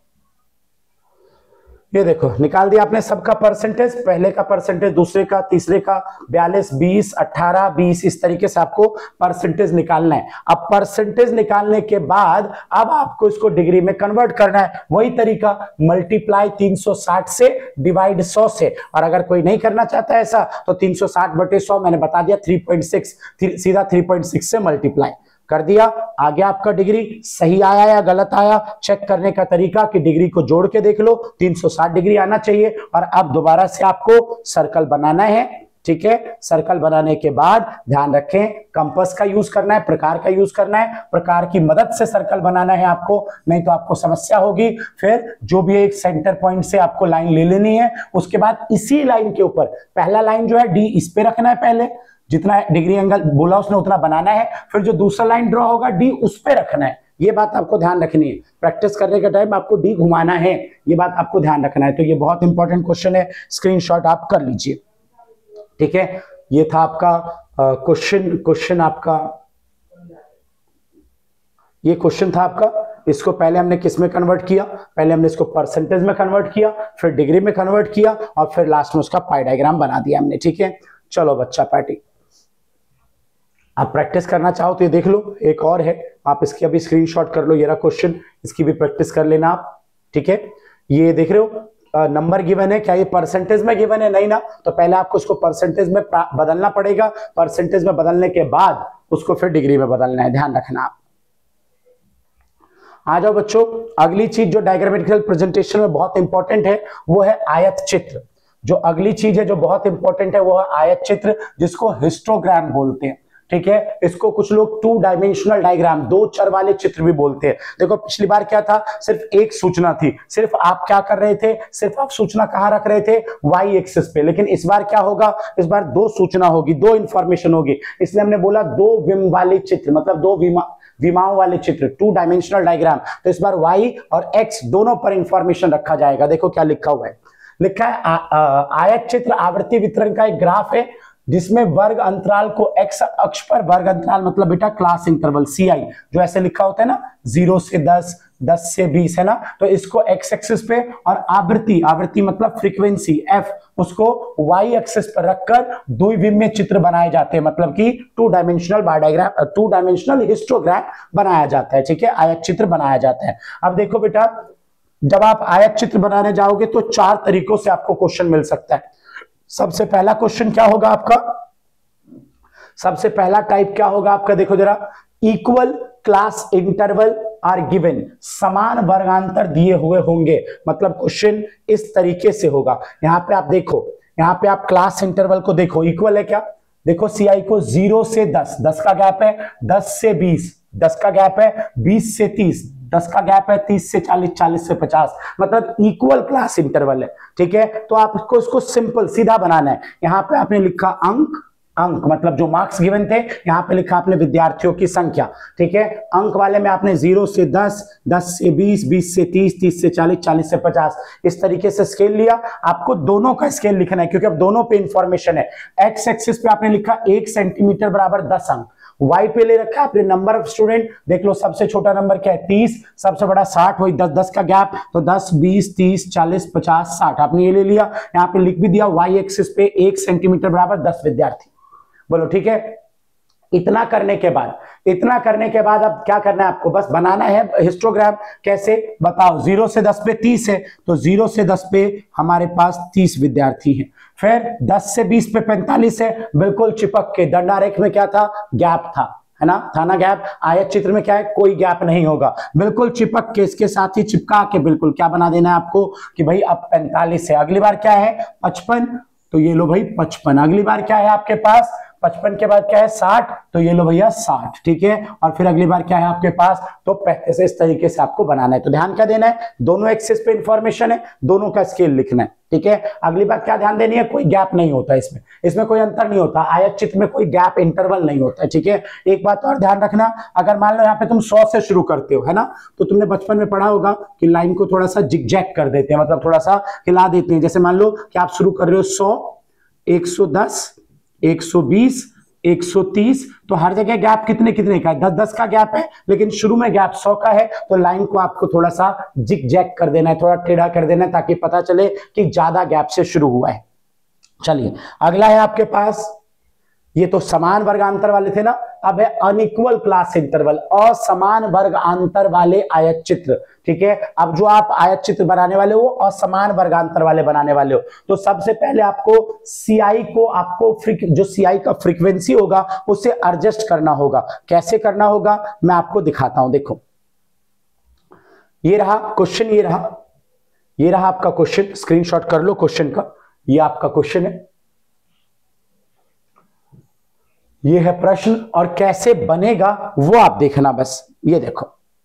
ये देखो निकाल दिया आपने सबका परसेंटेज, पहले का परसेंटेज, दूसरे का, तीसरे का, 42, 20, 18, 20, इस तरीके से आपको परसेंटेज निकालना है। अब परसेंटेज निकालने के बाद अब आपको इसको डिग्री में कन्वर्ट करना है। वही तरीका, मल्टीप्लाई 360 से, डिवाइड 100 से। और अगर कोई नहीं करना चाहता ऐसा तो 360 बटे 100 मैंने बता दिया 3.6, सीधा 3.6 से मल्टीप्लाई कर दिया। आ गया आपका डिग्री, सही आया या गलत आया चेक करने का तरीका कि डिग्री को जोड़ के देख लो, 360 डिग्री आना चाहिए। और अब दोबारा से आपको सर्कल बनाना है। ठीक है, सर्कल बनाने के बाद ध्यान रखें कंपास का यूज करना है, प्रकार का यूज करना है, प्रकार की मदद से सर्कल बनाना है आपको, नहीं तो आपको समस्या होगी। फिर जो भी एक सेंटर पॉइंट से आपको लाइन ले लेनी है, उसके बाद इसी लाइन के ऊपर पहला लाइन जो है डी इस पे रखना है, पहले जितना डिग्री एंगल बोला उसने उतना बनाना है। फिर जो दूसरा लाइन ड्रॉ होगा डी उस पे रखना है। ये बात आपको ध्यान रखनी है, प्रैक्टिस करने के टाइम आपको डी घुमाना है, ये बात आपको ध्यान रखना है। तो ये बहुत इंपॉर्टेंट क्वेश्चन है, स्क्रीनशॉट आप कर लीजिए। ठीक है, ये था आपका क्वेश्चन आपका, ये क्वेश्चन था आपका। इसको पहले हमने किस में कन्वर्ट किया, पहले हमने इसको परसेंटेज में कन्वर्ट किया, फिर डिग्री में कन्वर्ट किया, और फिर लास्ट में उसका पाई डायग्राम बना दिया हमने। ठीक है, चलो बच्चा पार्टी, आप प्रैक्टिस करना चाहो तो ये देख लो, एक और है, आप इसकी अभी स्क्रीनशॉट कर लो, ये रहा क्वेश्चन, इसकी भी प्रैक्टिस कर लेना आप। ठीक है, ये देख रहे हो नंबर गिवन है, क्या ये परसेंटेज में गिवन है, नहीं ना, तो पहले आपको इसको परसेंटेज में बदलना पड़ेगा। परसेंटेज में बदलने के बाद उसको फिर डिग्री में बदलना है, ध्यान रखना आप। आ जाओ बच्चों, अगली चीज जो डायग्रामेटिकल प्रेजेंटेशन में बहुत इंपॉर्टेंट है वो है आयत चित्र। जो अगली चीज है जो बहुत इंपॉर्टेंट है वो है आयत चित्र, जिसको हिस्टोग्राम बोलते हैं। ठीक है, इसको कुछ लोग 2 डायमेंशनल डायग्राम, 2 चर वाले चित्र भी बोलते हैं। देखो पिछली बार क्या था, सिर्फ एक सूचना थी, सिर्फ आप क्या कर रहे थे, सिर्फ आप सूचना कहां रख रहे थे, वाई एक्सिस पे। लेकिन इस बार क्या होगा, इस बार 2 सूचना होगी, 2 इंफॉर्मेशन होगी, इसलिए हमने बोला 2 विम वाले चित्र, मतलब 2 विमाओं वाले चित्र, 2 डायमेंशनल डायग्राम। तो इस बार वाई और एक्स दोनों पर इंफॉर्मेशन रखा जाएगा। देखो क्या लिखा हुआ है, लिखा है आयत चित्र आवृत्ति वितरण का एक ग्राफ है, जिसमें वर्ग अंतराल को एक्स अक्ष पर, वर्ग अंतराल मतलब बेटा क्लास इंटरवल CI, जो ऐसे लिखा होता है ना 0 से 10, 10 से 20, है ना, तो इसको एक्स एक्सिस पे, और आवृत्ति मतलब फ्रीक्वेंसी F, उसको वाई एक्सिस पर रखकर द्विविमीय चित्र बनाए जाते हैं, मतलब कि 2 dimensional bar diagram, 2 dimensional histogram बनाया जाता है। ठीक है, आयत चित्र बनाया जाता है। अब देखो बेटा, जब आप आयत चित्र बनाने जाओगे तो 4 तरीकों से आपको क्वेश्चन मिल सकता है। सबसे पहला क्वेश्चन क्या होगा आपका, सबसे पहला टाइप क्या होगा आपका, देखो जरा, equal class interval are given, समान वर्गांतर दिए हुए होंगे, मतलब क्वेश्चन इस तरीके से होगा। यहां पे आप देखो, यहां पे आप क्लास इंटरवल को देखो, इक्वल है क्या, देखो CI को 0 से 10, 10 का गैप है, 10 से 20, 10 का गैप है, 20 से 30, 10 का गैप है, 30 से 40, 40 से 50, मतलब इक्वल क्लास इंटरवल है। ठीक है, तो आपको इसको सिंपल सीधा बनाना है। यहां पे आपने लिखा अंक अंक, मतलब जो मार्क्स गिवन थे, यहां पे लिखा आपने विद्यार्थियों की संख्या, ठीक है। अंक वाले में आपने 0 से 10, 10 से 20, 20 से 30, 30 से 40, 40 से 50, इस तरीके से स्केल लिया। आपको दोनों का स्केल लिखना है क्योंकि अब दोनों पे इंफॉर्मेशन है। एक्स एक्सिस पे आपने लिखा 1 सेंटीमीटर बराबर 10 अंक, वाई पे ले रखा है आपने नंबर ऑफ स्टूडेंट। देख लो सबसे छोटा नंबर क्या है 30, सबसे बड़ा 60, वही 10 10 का गैप, तो 10 20 30 40 50 60 आपने ये ले लिया। यहाँ पे लिख भी दिया वाई एक्सिस पे 1 सेंटीमीटर बराबर 10 विद्यार्थी। बोलो ठीक है। इतना करने के बाद अब क्या करना है आपको, बस बनाना है हिस्टोग्राम। कैसे बताओ, 0 से 10 पे 30 है, तो 0 से 10 पे हमारे पास 30 विद्यार्थी हैं। फिर 10 से 20 पे 45 है, बिल्कुल चिपक के। दंडारेख में क्या था, गैप है ना गैप। आयत चित्र में क्या है, कोई गैप नहीं होगा, बिल्कुल चिपक के, इसके साथ ही चिपका के बिल्कुल क्या बना देना है आपको कि भाई अब 45 है। अगली बार क्या है 55, तो ये लो भाई 55। अगली बार क्या है आपके पास 55 के बाद क्या है 60, तो ये लो भैया 60, ठीक है। और फिर अगली बार क्या है आपके पास, तो 35 से। इस तरीके से आपको बनाना है। तो ध्यान क्या देना है, दोनों एक्सिस पे इंफॉर्मेशन है, दोनों का स्केल लिखना है, ठीक है। अगली बार क्या ध्यान देनी है, कोई गैप नहीं होता इसमें कोई अंतर नहीं होता। आयत चित्र में कोई गैप इंटरवल नहीं होता है, ठीक है। एक बात और ध्यान रखना, अगर मान लो यहाँ पे तुम 100 से शुरू करते हो, है ना, तो तुमने बचपन में पढ़ा होगा कि लाइन को थोड़ा सा जिगजैग कर देते हैं, मतलब थोड़ा सा हिला देते हैं। जैसे मान लो कि आप शुरू कर रहे हो 100, 110, 120, 130, तो हर जगह गैप कितने कितने का है, 10 10 का गैप है, लेकिन शुरू में गैप 100 का है, तो लाइन को आपको थोड़ा सा जिग जैग कर देना है, थोड़ा टेढ़ा कर देना है, ताकि पता चले कि ज्यादा गैप से शुरू हुआ है। चलिए अगला है आपके पास, ये तो समान वर्गांतर वाले थे ना, अब है अनइक्वल क्लास इंटरवल, असमान वर्गांतर वाले आयत चित्र, ठीक है। अब जो आप आयत चित्र बनाने वाले हो असमान वर्गांतर वाले बनाने वाले हो, तो सबसे पहले आपको सीआई को जो सीआई का फ्रीक्वेंसी होगा उसे एडजस्ट करना होगा। कैसे करना होगा मैं आपको दिखाता हूं। देखो ये रहा क्वेश्चन, ये रहा आपका क्वेश्चन, स्क्रीनशॉट कर लो क्वेश्चन का, ये आपका क्वेश्चन है, ये है प्रश्न, और कैसे बनेगा वो आप देखना। बस ये देखो,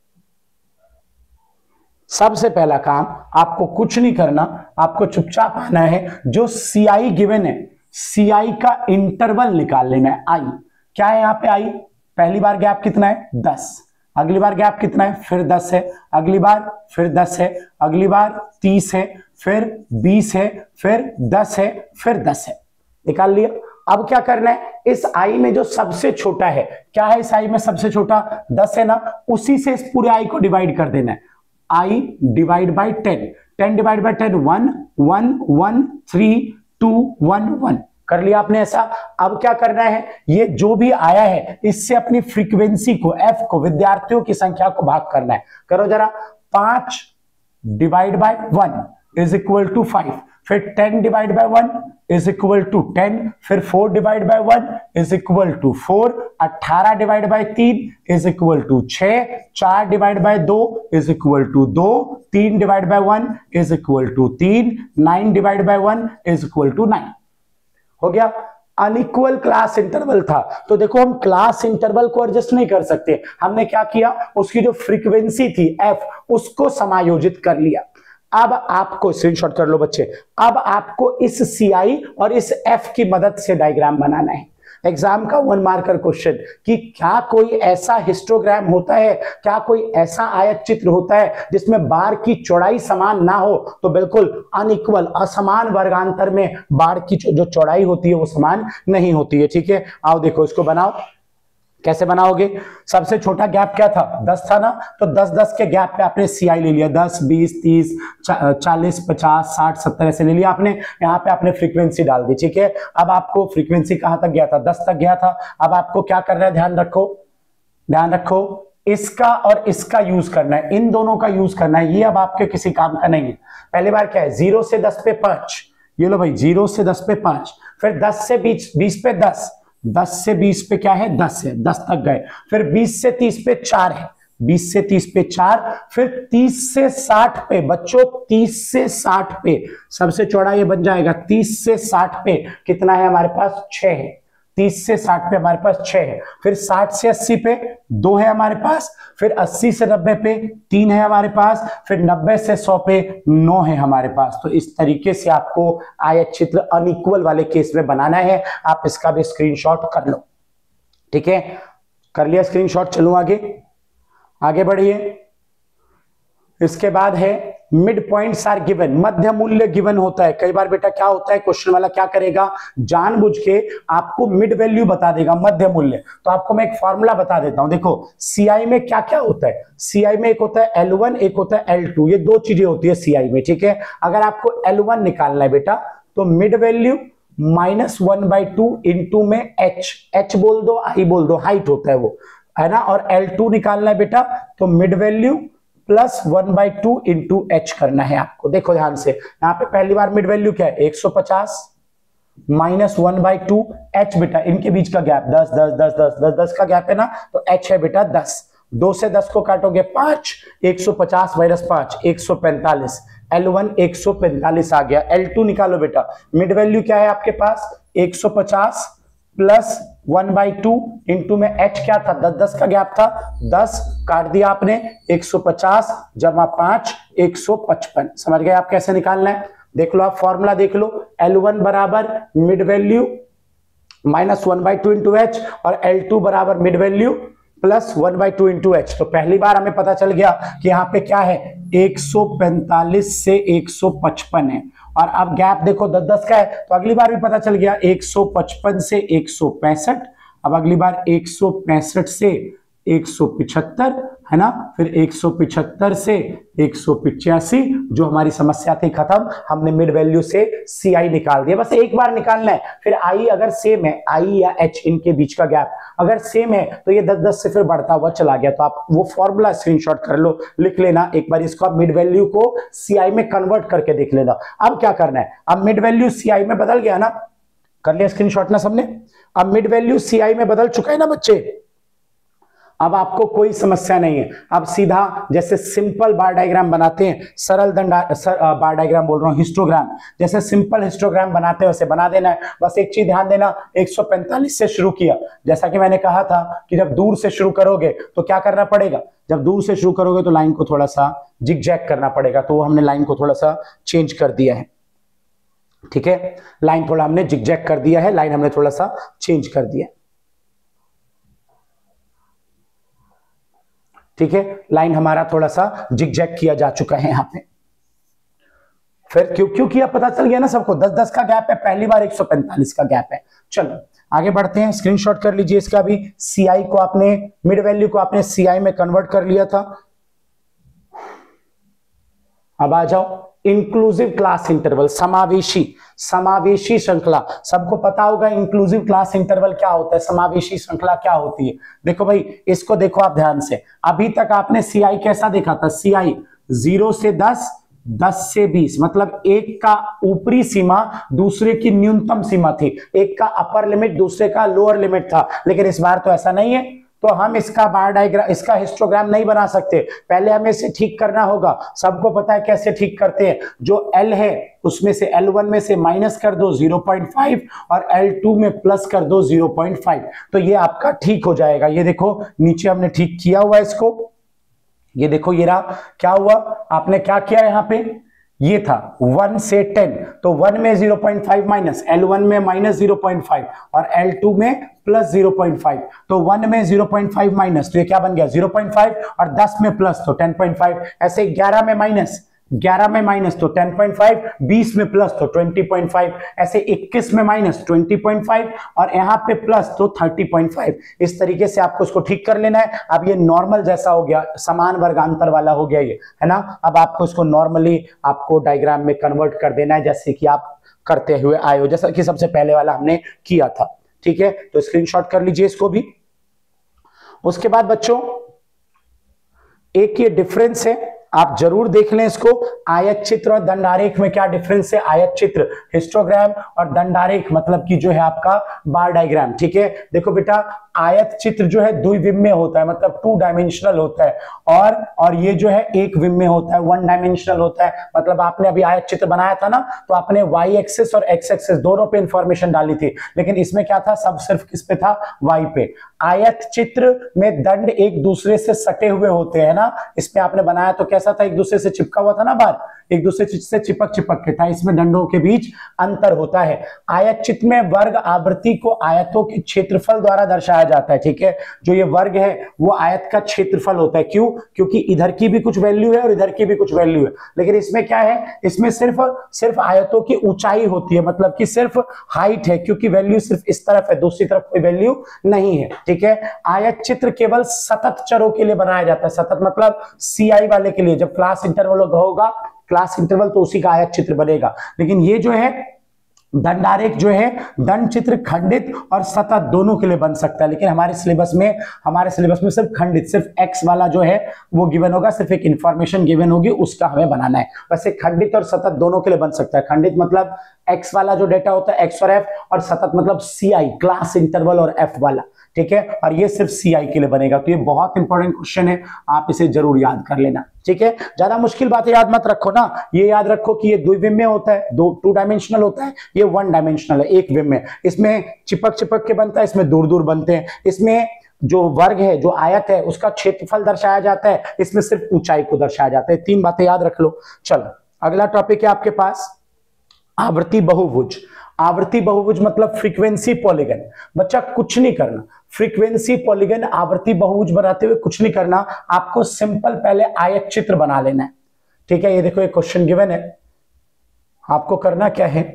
सबसे पहला काम आपको कुछ नहीं करना, आपको चुपचाप आना है, जो सीआई गिवन है सीआई का इंटरवल निकाल लेना है। आई क्या है यहाँ पे, आई पहली बार गैप कितना है 10, अगली बार गैप कितना है फिर 10 है, अगली बार फिर 10 है, अगली बार 30 है, फिर 20 है, फिर 10 है, फिर 10 है, निकाल लिया। अब क्या करना है, इस आई में जो सबसे छोटा है, क्या है इस आई में सबसे छोटा 10 है ना, उसी से इस पूरे आई को डिवाइड कर देना है। I divide by 10, 10 divide by 10 1 1 1 3 2 1 1, कर लिया आपने ऐसा। अब क्या करना है, ये जो भी आया है इससे अपनी फ्रीक्वेंसी को एफ को, विद्यार्थियों की संख्या को भाग करना है। करो जरा, 5 divide by 1 is equal to 5, फिर 10 divide by 1 is equal to 10, फिर 4 divide by 1 is equal to 4, 18 divide by 3 is equal to 6, 4 divide by 2 is equal to 2, 3 divide by 1 is equal to 3, 9 divide by 1 is equal to 9। हो गया। अनइक्वल क्लास इंटरवल था, तो देखो हम क्लास इंटरवल को एडजस्ट नहीं कर सकते, हमने क्या किया, उसकी जो फ्रीक्वेंसी थी एफ उसको समायोजित कर लिया। अब आपको स्क्रीनशॉट कर लो बच्चे, अब आपको इस सीआई और इस एफ की मदद से डायग्राम बनाना है। एग्जाम का 1 मार्कर क्वेश्चन कि क्या कोई ऐसा हिस्टोग्राम होता है, क्या कोई ऐसा आयत चित्र होता है जिसमें बार की चौड़ाई समान ना हो, तो बिल्कुल अनइक्वल असमान वर्गांतर में बार की जो चौड़ाई होती है वो समान नहीं होती है, ठीक है। आओ देखो इसको बनाओ, कैसे बनाओगे, सबसे छोटा गैप क्या था 10 था ना, तो 10 10 के गैप पे आपने सीआई ले लिया, 10 20 30 40 50 60 70 ऐसे ले लिया आपने, यहाँ पे आपने फ्रीक्वेंसी डाल दी, ठीक है। अब आपको फ्रीक्वेंसी कहां तक गया था 10 तक गया था। अब आपको क्या करना है, ध्यान रखो इसका और इसका यूज करना है, इन दोनों का यूज करना है, ये अब आपके किसी काम का नहीं है। पहली बार क्या है 0 से 10 पे 5, ये लो भाई 0 से 10 पे 5, फिर 10 से 20 पे 10, 10 से 20 पे क्या है 10 है, 10 तक गए, फिर 20 से 30 पे 4 है, 20 से 30 पे 4, फिर 30 से 60 पे बच्चों, 30 से 60 पे सबसे चौड़ा ये बन जाएगा, 30 से 60 पे कितना है हमारे पास 6 है, 30 से 60 पे हमारे पास 6 है, फिर 60 से 80 पे 2 है हमारे पास, फिर 80 से 90 पे 3 है हमारे पास, फिर 90 से 100 पे 9 है हमारे पास। तो इस तरीके से आपको आयत चित्र अनइक्वल वाले केस में बनाना है। आप इसका भी स्क्रीनशॉट कर लो, ठीक है। कर लिया स्क्रीनशॉट, चलो आगे बढ़िए। इसके बाद है मिड पॉइंट्स आर गिवन, मध्य मूल्य गिवन होता है। कई बार बेटा क्या होता है, क्वेश्चन वाला क्या करेगा, जानबूझ के आपको मिड वैल्यू बता देगा, मध्य मूल्य। तो आपको मैं एक फॉर्मूला बता देता हूं। देखो सीआई में क्या क्या होता है, सीआई में एक होता है L1, एक होता है L2, ये दो चीजें होती है सीआई में, ठीक है। अगर आपको L1 निकालना है बेटा तो मिड वैल्यू -1/2 इंटू में h बोल दो, आई बोल दो, हाइट होता है वो, है ना। और L2 निकालना है बेटा तो मिड वैल्यू +1/2 इंटू h करना है आपको। देखो ध्यान से, यहां पे पहली बार मिड वैल्यू क्या है 150 -1/2 h बेटा, इनके बीच का गैप 10 10 10 10 10 10 का गैप है ना, तो h है बेटा 10। 2 से 10 को काटोगे 5, 150 - 5 145, L1 145 आ गया। L2 निकालो बेटा, मिड वैल्यू क्या है आपके पास 150 +1/2 इंटू में h क्या था 10 10 का गैप था, 10 काट दिया आपने, 150 + 5 155। समझ गए आप कैसे निकालना है, देख लो आप फॉर्मूला देख लो। L1 बराबर मिड वैल्यू -1/2 इंटू h और L2 बराबर मिड वैल्यू +1/2 इंटू h। तो पहली बार हमें पता चल गया कि यहाँ पे क्या है 145 से 155 है, और अब गैप देखो 10 10 का है, तो अगली बार भी पता चल गया 155 से 165, अब अगली बार 165 से 175, है ना, फिर 175 से 185। जो हमारी समस्या थी खत्म, हमने मिड वैल्यू से CI निकाल दिया। बस एक बार निकालना है। फिर I अगर सेम है, I या H इनके बीच का गैप अगर सेम है तो ये 10 10 से फिर बढ़ता हुआ चला गया। तो आप वो फॉर्मूला स्क्रीनशॉट कर लो, लिख लेना एक बार, इसको आप मिड वैल्यू को CI में कन्वर्ट करके देख लेना। अब क्या करना है, अब मिड वैल्यू CI में बदल गया ना, कर लिया स्क्रीनशॉट ना सबने। अब मिड वैल्यू CI में बदल चुका है ना बच्चे, अब आपको कोई समस्या नहीं है। अब सीधा जैसे सिंपल बार डायग्राम बनाते हैं, सरल बार डायग्राम बोल रहा हूं, हिस्टोग्राम, जैसे सिंपल हिस्टोग्राम बनाते हैं वैसे बना देना है। बस एक चीज ध्यान देना, 145 से शुरू किया, जैसा कि मैंने कहा था कि जब दूर से शुरू करोगे तो क्या करना पड़ेगा, जब दूर से शुरू करोगे तो लाइन को थोड़ा सा जिगजैग करना पड़ेगा। तो हमने लाइन को थोड़ा सा चेंज कर दिया है, ठीक है, लाइन थोड़ा हमने जिगजैग कर दिया है, लाइन हमने थोड़ा सा चेंज कर दिया है, ठीक है। लाइन हमारा थोड़ा सा जिगजैग किया जा चुका है यहां पे। फिर क्यों किया पता चल गया ना सबको, 10 10 का गैप है, पहली बार 145 का गैप है। चलो आगे बढ़ते हैं, स्क्रीनशॉट कर लीजिए इसका भी। CI को आपने, मिड वैल्यू को आपने CI में कन्वर्ट कर लिया था। अब आ जाओ इंक्लूसिव क्लास इंटरवल, समावेशी श्रृंखला। सबको पता होगा इंक्लूसिव क्लास इंटरवल क्या होता है, समावेशी श्रृंखला क्या होती है। देखो भाई, इसको देखो आप ध्यान से। अभी तक आपने CI कैसा देखा था, CI 0 से 10, 10 से 20, मतलब एक का ऊपरी सीमा दूसरे की न्यूनतम सीमा थी, एक का अपर लिमिट दूसरे का लोअर लिमिट था। लेकिन इस बार तो ऐसा नहीं है, तो हम इसका बार डायग्राम, इसका हिस्टोग्राम नहीं बना सकते। पहले हमें इसे ठीक करना होगा। सबको पता है कैसे ठीक करते हैं, जो L है उसमें से L1 में से माइनस कर दो 0.5 और L2 में प्लस कर दो 0.5, तो ये आपका ठीक हो जाएगा। ये देखो नीचे हमने ठीक किया हुआ इसको, ये देखो ये रहा। क्या हुआ, आपने क्या किया यहां पे, ये था 1 से 10, तो 1 में 0.5 माइनस, L1 में -0.5 और L2 में +0.5, तो 1 में 0.5 माइनस, तो ये क्या बन गया 0.5, और 10 में प्लस तो 10.5, ऐसे 11 में माइनस, 11 में माइनस तो 10.5, 20 में प्लस तो 20.5, ऐसे 21 में माइनस 20.5 और यहाँ पे प्लस तो 30.5। इस तरीके से आपको इसको ठीक कर लेना है। अब ये नॉर्मल जैसा हो गया, समान वर्गांतर वाला हो गया ये, है ना। अब आपको इसको नॉर्मली आपको डायग्राम में कन्वर्ट कर देना है, जैसे कि आप करते हुए आए हो, जैसा कि सबसे पहले वाला हमने किया था, ठीक है। तो स्क्रीनशॉट कर लीजिए इसको भी। उसके बाद बच्चों एक ये डिफरेंस है, आप जरूर देख लें इसको। आयत चित्र और दंडारेख में क्या डिफरेंस है? आयत चित्र हिस्टोग्राम और दंडारेख मतलब कि जो है आपका बार डायग्राम। ठीक है, देखो बेटा आयत चित्र जो है द्विविमीय होता है, मतलब 2 डायमेंशनल होता है, और ये जो है एक विमीय होता है, 1 डायमेंशनल होता है। मतलब आपने अभी आयत चित्र बनाया था ना, तो आपने y एक्सिस और x एक्सिस दोनों पे इंफॉर्मेशन डाली थी, लेकिन इसमें क्या था, सब सिर्फ किस पे था? y पे। आयत चित्र में दंड एक दूसरे से सटे हुए होते हैं ना, इसमें आपने बनाया तो कैसा था, एक दूसरे से चिपका हुआ था ना, बाहर एक दूसरे से चिपक के था, इसमें दंडों के बीच अंतर होता है। आयत चित्र में वर्ग आवृत्ति को आयतों के क्षेत्रफल द्वारा दर्शाया जाता है। ठीक है, जो ये वर्ग है वो आयत का क्षेत्रफल होता है। क्यों? क्योंकि इधर की भी कुछ वैल्यू है और इधर की भी कुछ वैल्यू है, लेकिन इसमें क्या है, इसमें सिर्फ आयतों की ऊंचाई होती है, मतलब कि सिर्फ हाइट है, क्योंकि वैल्यू सिर्फ इस तरफ है, दूसरी तरफ कोई वैल्यू नहीं है। ठीक है, आयत चित्र केवल सतत चरों के लिए बनाया जाता है। सतत मतलब CI वाले के लिए, जब क्लास इंटरवल होगा, क्लास इंटरवल तो उसी का आयत चित्र बनेगा। लेकिन ये जो है दंडारेख जो है, दंड चित्र खंडित और सतत दोनों के लिए बन सकता है, लेकिन हमारे सिलेबस में सिर्फ खंडित, सिर्फ x वाला जो है वो गिवन होगा, सिर्फ एक इंफॉर्मेशन गिवन होगी, उसका हमें बनाना है। वैसे खंडित और सतत दोनों के लिए बन सकता है। खंडित मतलब x वाला जो डेटा होता है x और f, और सतत मतलब CI क्लास इंटरवल और f वाला। ठीक है, और ये सिर्फ CI के लिए बनेगा। तो ये बहुत इंपॉर्टेंट क्वेश्चन है, आप इसे जरूर याद कर लेना। ठीक है, ज्यादा मुश्किल बातें याद मत रखो ना, ये याद रखो कि ये द्विविमीय होता है, 2 डायमेंशनल होता है, ये 1 डायमेंशनल है, एक विमीय। इसमें चिपक के बनता है, इसमें दूर दूर बनते हैं। इसमें जो वर्ग है, जो आयत है, उसका क्षेत्रफल दर्शाया जाता है, इसमें सिर्फ ऊंचाई को दर्शाया जाता है। 3 बातें याद रख लो। चलो अगला टॉपिक है आपके पास आवृत्ति बहुभुज। आवृत्ति बहुभुज मतलब फ्रीक्वेंसी पॉलीगन। बच्चा कुछ नहीं करना, फ्रीक्वेंसी पॉलीगन आवर्ती बहुभुज बनाते हुए कुछ नहीं करना, आपको सिंपल पहले आयत चित्र बना लेना है। ठीक है, ये देखो एक क्वेश्चन गिवन है, आपको करना क्या है,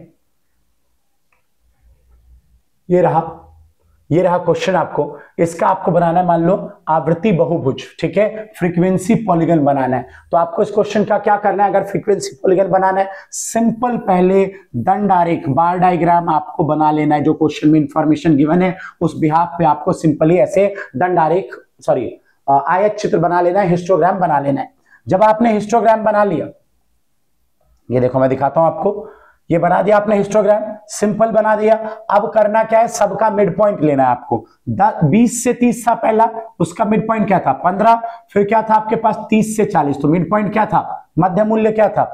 ये रहा क्वेश्चन, इसका आपको बनाना है, मान लो आवृत्ति बहुभुज। ठीक है, फ्रीक्वेंसी पॉलीगन बनाना है। तो आपको इस क्वेश्चन का क्या करना है, अगर फ्रीक्वेंसी पॉलीगन बनाना है, सिंपल पहले दंडारेख बार डायग्राम आपको बना लेना है। जो क्वेश्चन में इंफॉर्मेशन गिवन है उस बिहाफ पे आपको सिंपली ऐसे आयत चित्र बना लेना है, हिस्टोग्राम बना लेना है। जब आपने हिस्टोग्राम बना लिया, ये देखो मैं दिखाता हूं आपको, ये बना दिया आपने हिस्टोग्राम, सिंपल बना दिया। अब करना क्या है, सबका मिड पॉइंट लेना है आपको। 20 से 30 था पहला, उसका मिड पॉइंट क्या था 15, फिर क्या था आपके पास 30 से 40, तो मिड पॉइंट क्या था, मध्य मूल्य क्या था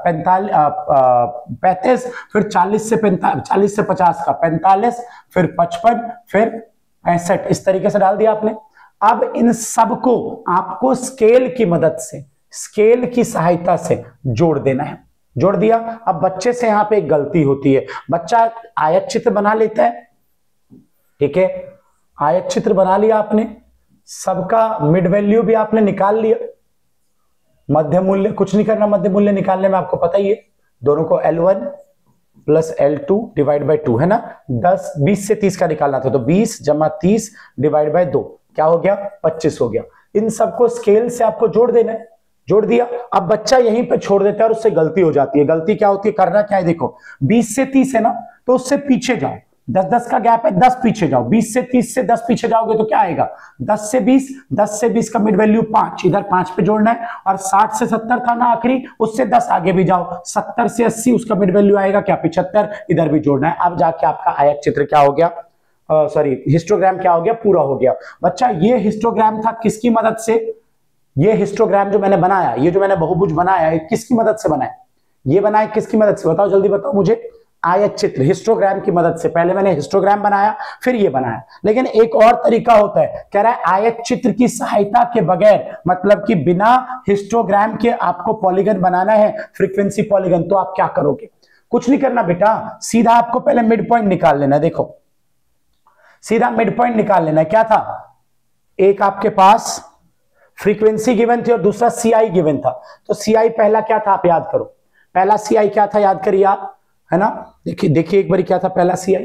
35, फिर 40 से 50 का 45, फिर 55, फिर 65, इस तरीके से डाल दिया आपने। अब इन सबको आपको स्केल की मदद से, स्केल की सहायता से जोड़ देना है। जोड़ दिया। अब बच्चे से यहां पे एक गलती होती है, बच्चा आयत चित्र बना लेता है। ठीक है, आयत चित्र बना लिया आपने, सबका मिड वैल्यू भी आपने निकाल लिया, मध्य मूल्य कुछ नहीं करना, मध्य मूल्य निकालने में आपको पता ही है, दोनों को L1 plus L2 divide by 2 है ना। 20 से 30 का निकालना था, तो 20 जमा 30 डिवाइड बाई 2 क्या हो गया 25 हो गया। इन सबको स्केल से आपको जोड़ देना है। जोड़ दिया। अब बच्चा यहीं पे छोड़ देता है और उससे गलती हो जाती है। गलती क्या होती है, करना क्या है, देखो 20 से 30 है ना, तो उससे पीछे जाओ, 10 का गैप है, 10 पीछे जाओ। 20 से 30 से 10 पीछे जाओगे तो क्या आएगा 10 से 20 का मिड वैल्यू 5, इधर 5 पे जोड़ना है। और 60 से 70 था ना आखिरी, उससे 10 आगे भी जाओ, 70 से 80 उसका मिड वैल्यू आएगा क्या 75, इधर भी जोड़ना है। अब जाके आपका आयत चित्र क्या हो गया, हिस्टोग्राम क्या हो गया, पूरा हो गया। बच्चा ये हिस्टोग्राम था किसकी मदद से, ये हिस्टोग्राम जो मैंने बनाया, ये जो मैंने बहुभुज बनाया है किसकी मदद से बनाया, ये बनाया किसकी मदद से, बताओ जल्दी बताओ मुझे। आयत चित्र हिस्टोग्राम की मदद से। पहले मैंने हिस्टोग्राम बनाया फिर ये बनाया, लेकिन एक और तरीका होता है, कह रहा है आयत चित्र की सहायता के बगैर, मतलब कि बिना हिस्टोग्राम के आपको पॉलीगन बनाना है, फ्रीक्वेंसी पॉलीगन, तो आप क्या करोगे, कुछ नहीं करना बेटा, सीधा आपको पहले मिड पॉइंट निकाल लेना है। देखो सीधा मिड पॉइंट निकाल लेना है। क्या था, एक आपके पास फ्रीक्वेंसी गिवन थी और दूसरा CI गिवन था, तो CI पहला क्या था आप याद करो, पहला CI क्या था याद करिए आप, है ना। देखिए एक बार क्या था पहला CI,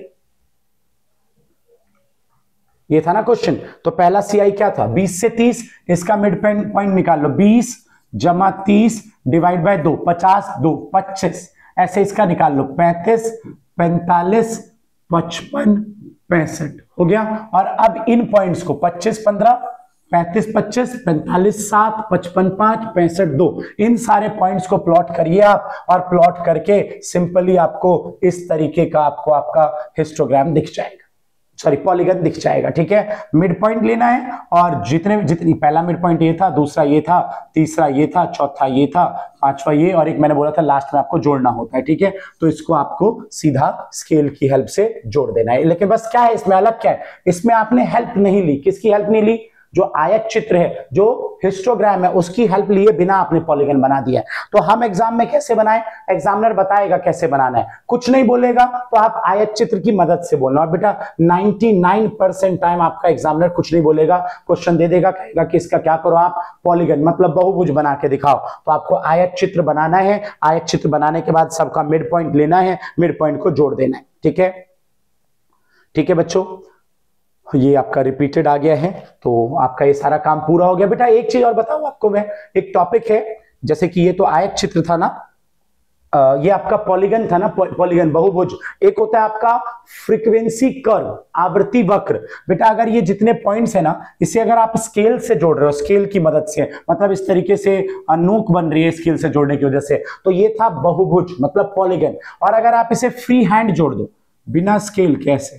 ये था ना क्वेश्चन, तो पहला CI क्या था 20 से 30, इसका मिड पॉइंट निकाल लो, 20 जमा 30 डिवाइड बाय 2, 50 2 25, ऐसे इसका निकाल लो, 35 45 55 65 हो गया। और अब इन पॉइंट्स को 25 15 35 25, 45 7, 55 5, 65 2, इन सारे पॉइंट्स को प्लॉट करिए आप, और प्लॉट करके सिंपली आपको इस तरीके का आपका हिस्टोग्राम दिख जाएगा, सॉरी पॉलीगन दिख जाएगा। ठीक है, मिड पॉइंट लेना है, और जितनी पहला मिड पॉइंट ये था, दूसरा ये था, तीसरा ये था, चौथा ये था, पांचवा ये, और एक मैंने बोला था लास्ट में आपको जोड़ना होता है। ठीक है, तो इसको आपको सीधा स्केल की हेल्प से जोड़ देना है। लेकिन बस क्या है इसमें अलग, क्या है इसमें आपने हेल्प नहीं ली। किसकी हेल्प नहीं ली? जो आयत चित्र है, जो हिस्टोग्राम है, उसकी हेल्प लिए बिना आपने पॉलीगन बना दिया है। तो हम एग्जाम में कैसे बनाएं? एग्जामिनर बताएगा कैसे बनाना है, कुछ नहीं बोलेगा तो आप आयत चित्र की मदद से बोलना। और बेटा 99% टाइम आपका एग्जामिनर कुछ नहीं बोलेगा, क्वेश्चन दे देगा, कहेगा कि इसका क्या करो आप, पॉलीगन मतलब बहुभुज बना के दिखाओ। तो आपको आयत चित्र बनाना है, आयत चित्र बनाने के बाद सबका मिड पॉइंट लेना है, मिड पॉइंट को जोड़ देना है। ठीक है, ठीक है बच्चों, ये आपका रिपीटेड आ गया है, तो आपका ये सारा काम पूरा हो गया। बेटा एक चीज और बताऊं आपको मैं, एक टॉपिक है, जैसे कि ये तो आयत चित्र था ना, ये आपका पॉलीगन था ना, पॉलीगन बहुभुज। एक होता है आपका फ्रीक्वेंसी कर्व, आवृत्ति वक्र। बेटा अगर ये जितने पॉइंट्स है ना, इसे अगर आप स्केल से जोड़ रहे हो, स्केल की मदद से, मतलब इस तरीके से नोक बन रही है स्केल से जोड़ने की वजह से, तो ये था बहुभुज मतलब पॉलीगन। और अगर आप इसे फ्री हैंड जोड़ दो, बिना स्केल, कैसे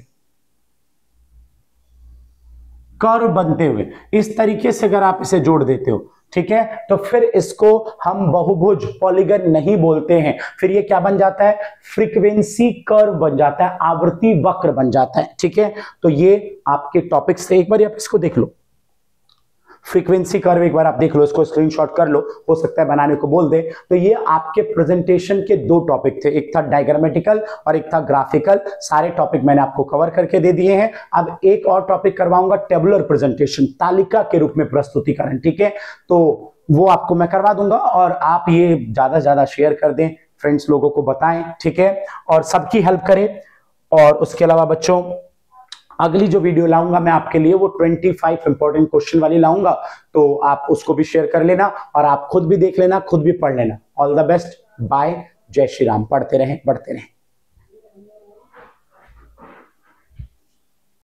कर्व बनते हुए, इस तरीके से अगर आप इसे जोड़ देते हो, ठीक है, तो फिर इसको हम बहुभुज पॉलीगन नहीं बोलते हैं, फिर ये क्या बन जाता है? फ्रीक्वेंसी कर्व बन जाता है, आवृत्ति वक्र बन जाता है। ठीक है, तो ये आपके टॉपिक्स थे, एक बार आप इसको देख लो, फ्रीक्वेंसी कर्व एक बार आप देख लो, इसको स्क्रीनशॉट कर लो, हो सकता है बनाने को बोल दे। तो ये आपके प्रेजेंटेशन के दो टॉपिक थे, एक था डायग्रामेटिकल और एक था ग्राफिकल। सारे टॉपिक मैंने आपको कवर करके दे दिए हैं। अब एक और टॉपिक करवाऊंगा, टेबुलर प्रेजेंटेशन, तालिका के रूप में प्रस्तुतिकरण। ठीक है, तो वो आपको मैं करवा दूंगा, और आप ये ज्यादा से ज्यादा शेयर कर दें, फ्रेंड्स लोगों को बताएं। ठीक है, और सबकी हेल्प करें। और उसके अलावा बच्चों, अगली जो वीडियो लाऊंगा मैं आपके लिए, वो 25 इंपॉर्टेंट क्वेश्चन वाली लाऊंगा, तो आप उसको भी शेयर कर लेना, और आप खुद भी देख लेना, खुद भी पढ़ लेना। ऑल द बेस्ट, बाय, जय श्री राम। पढ़ते रहें, बढ़ते रहें।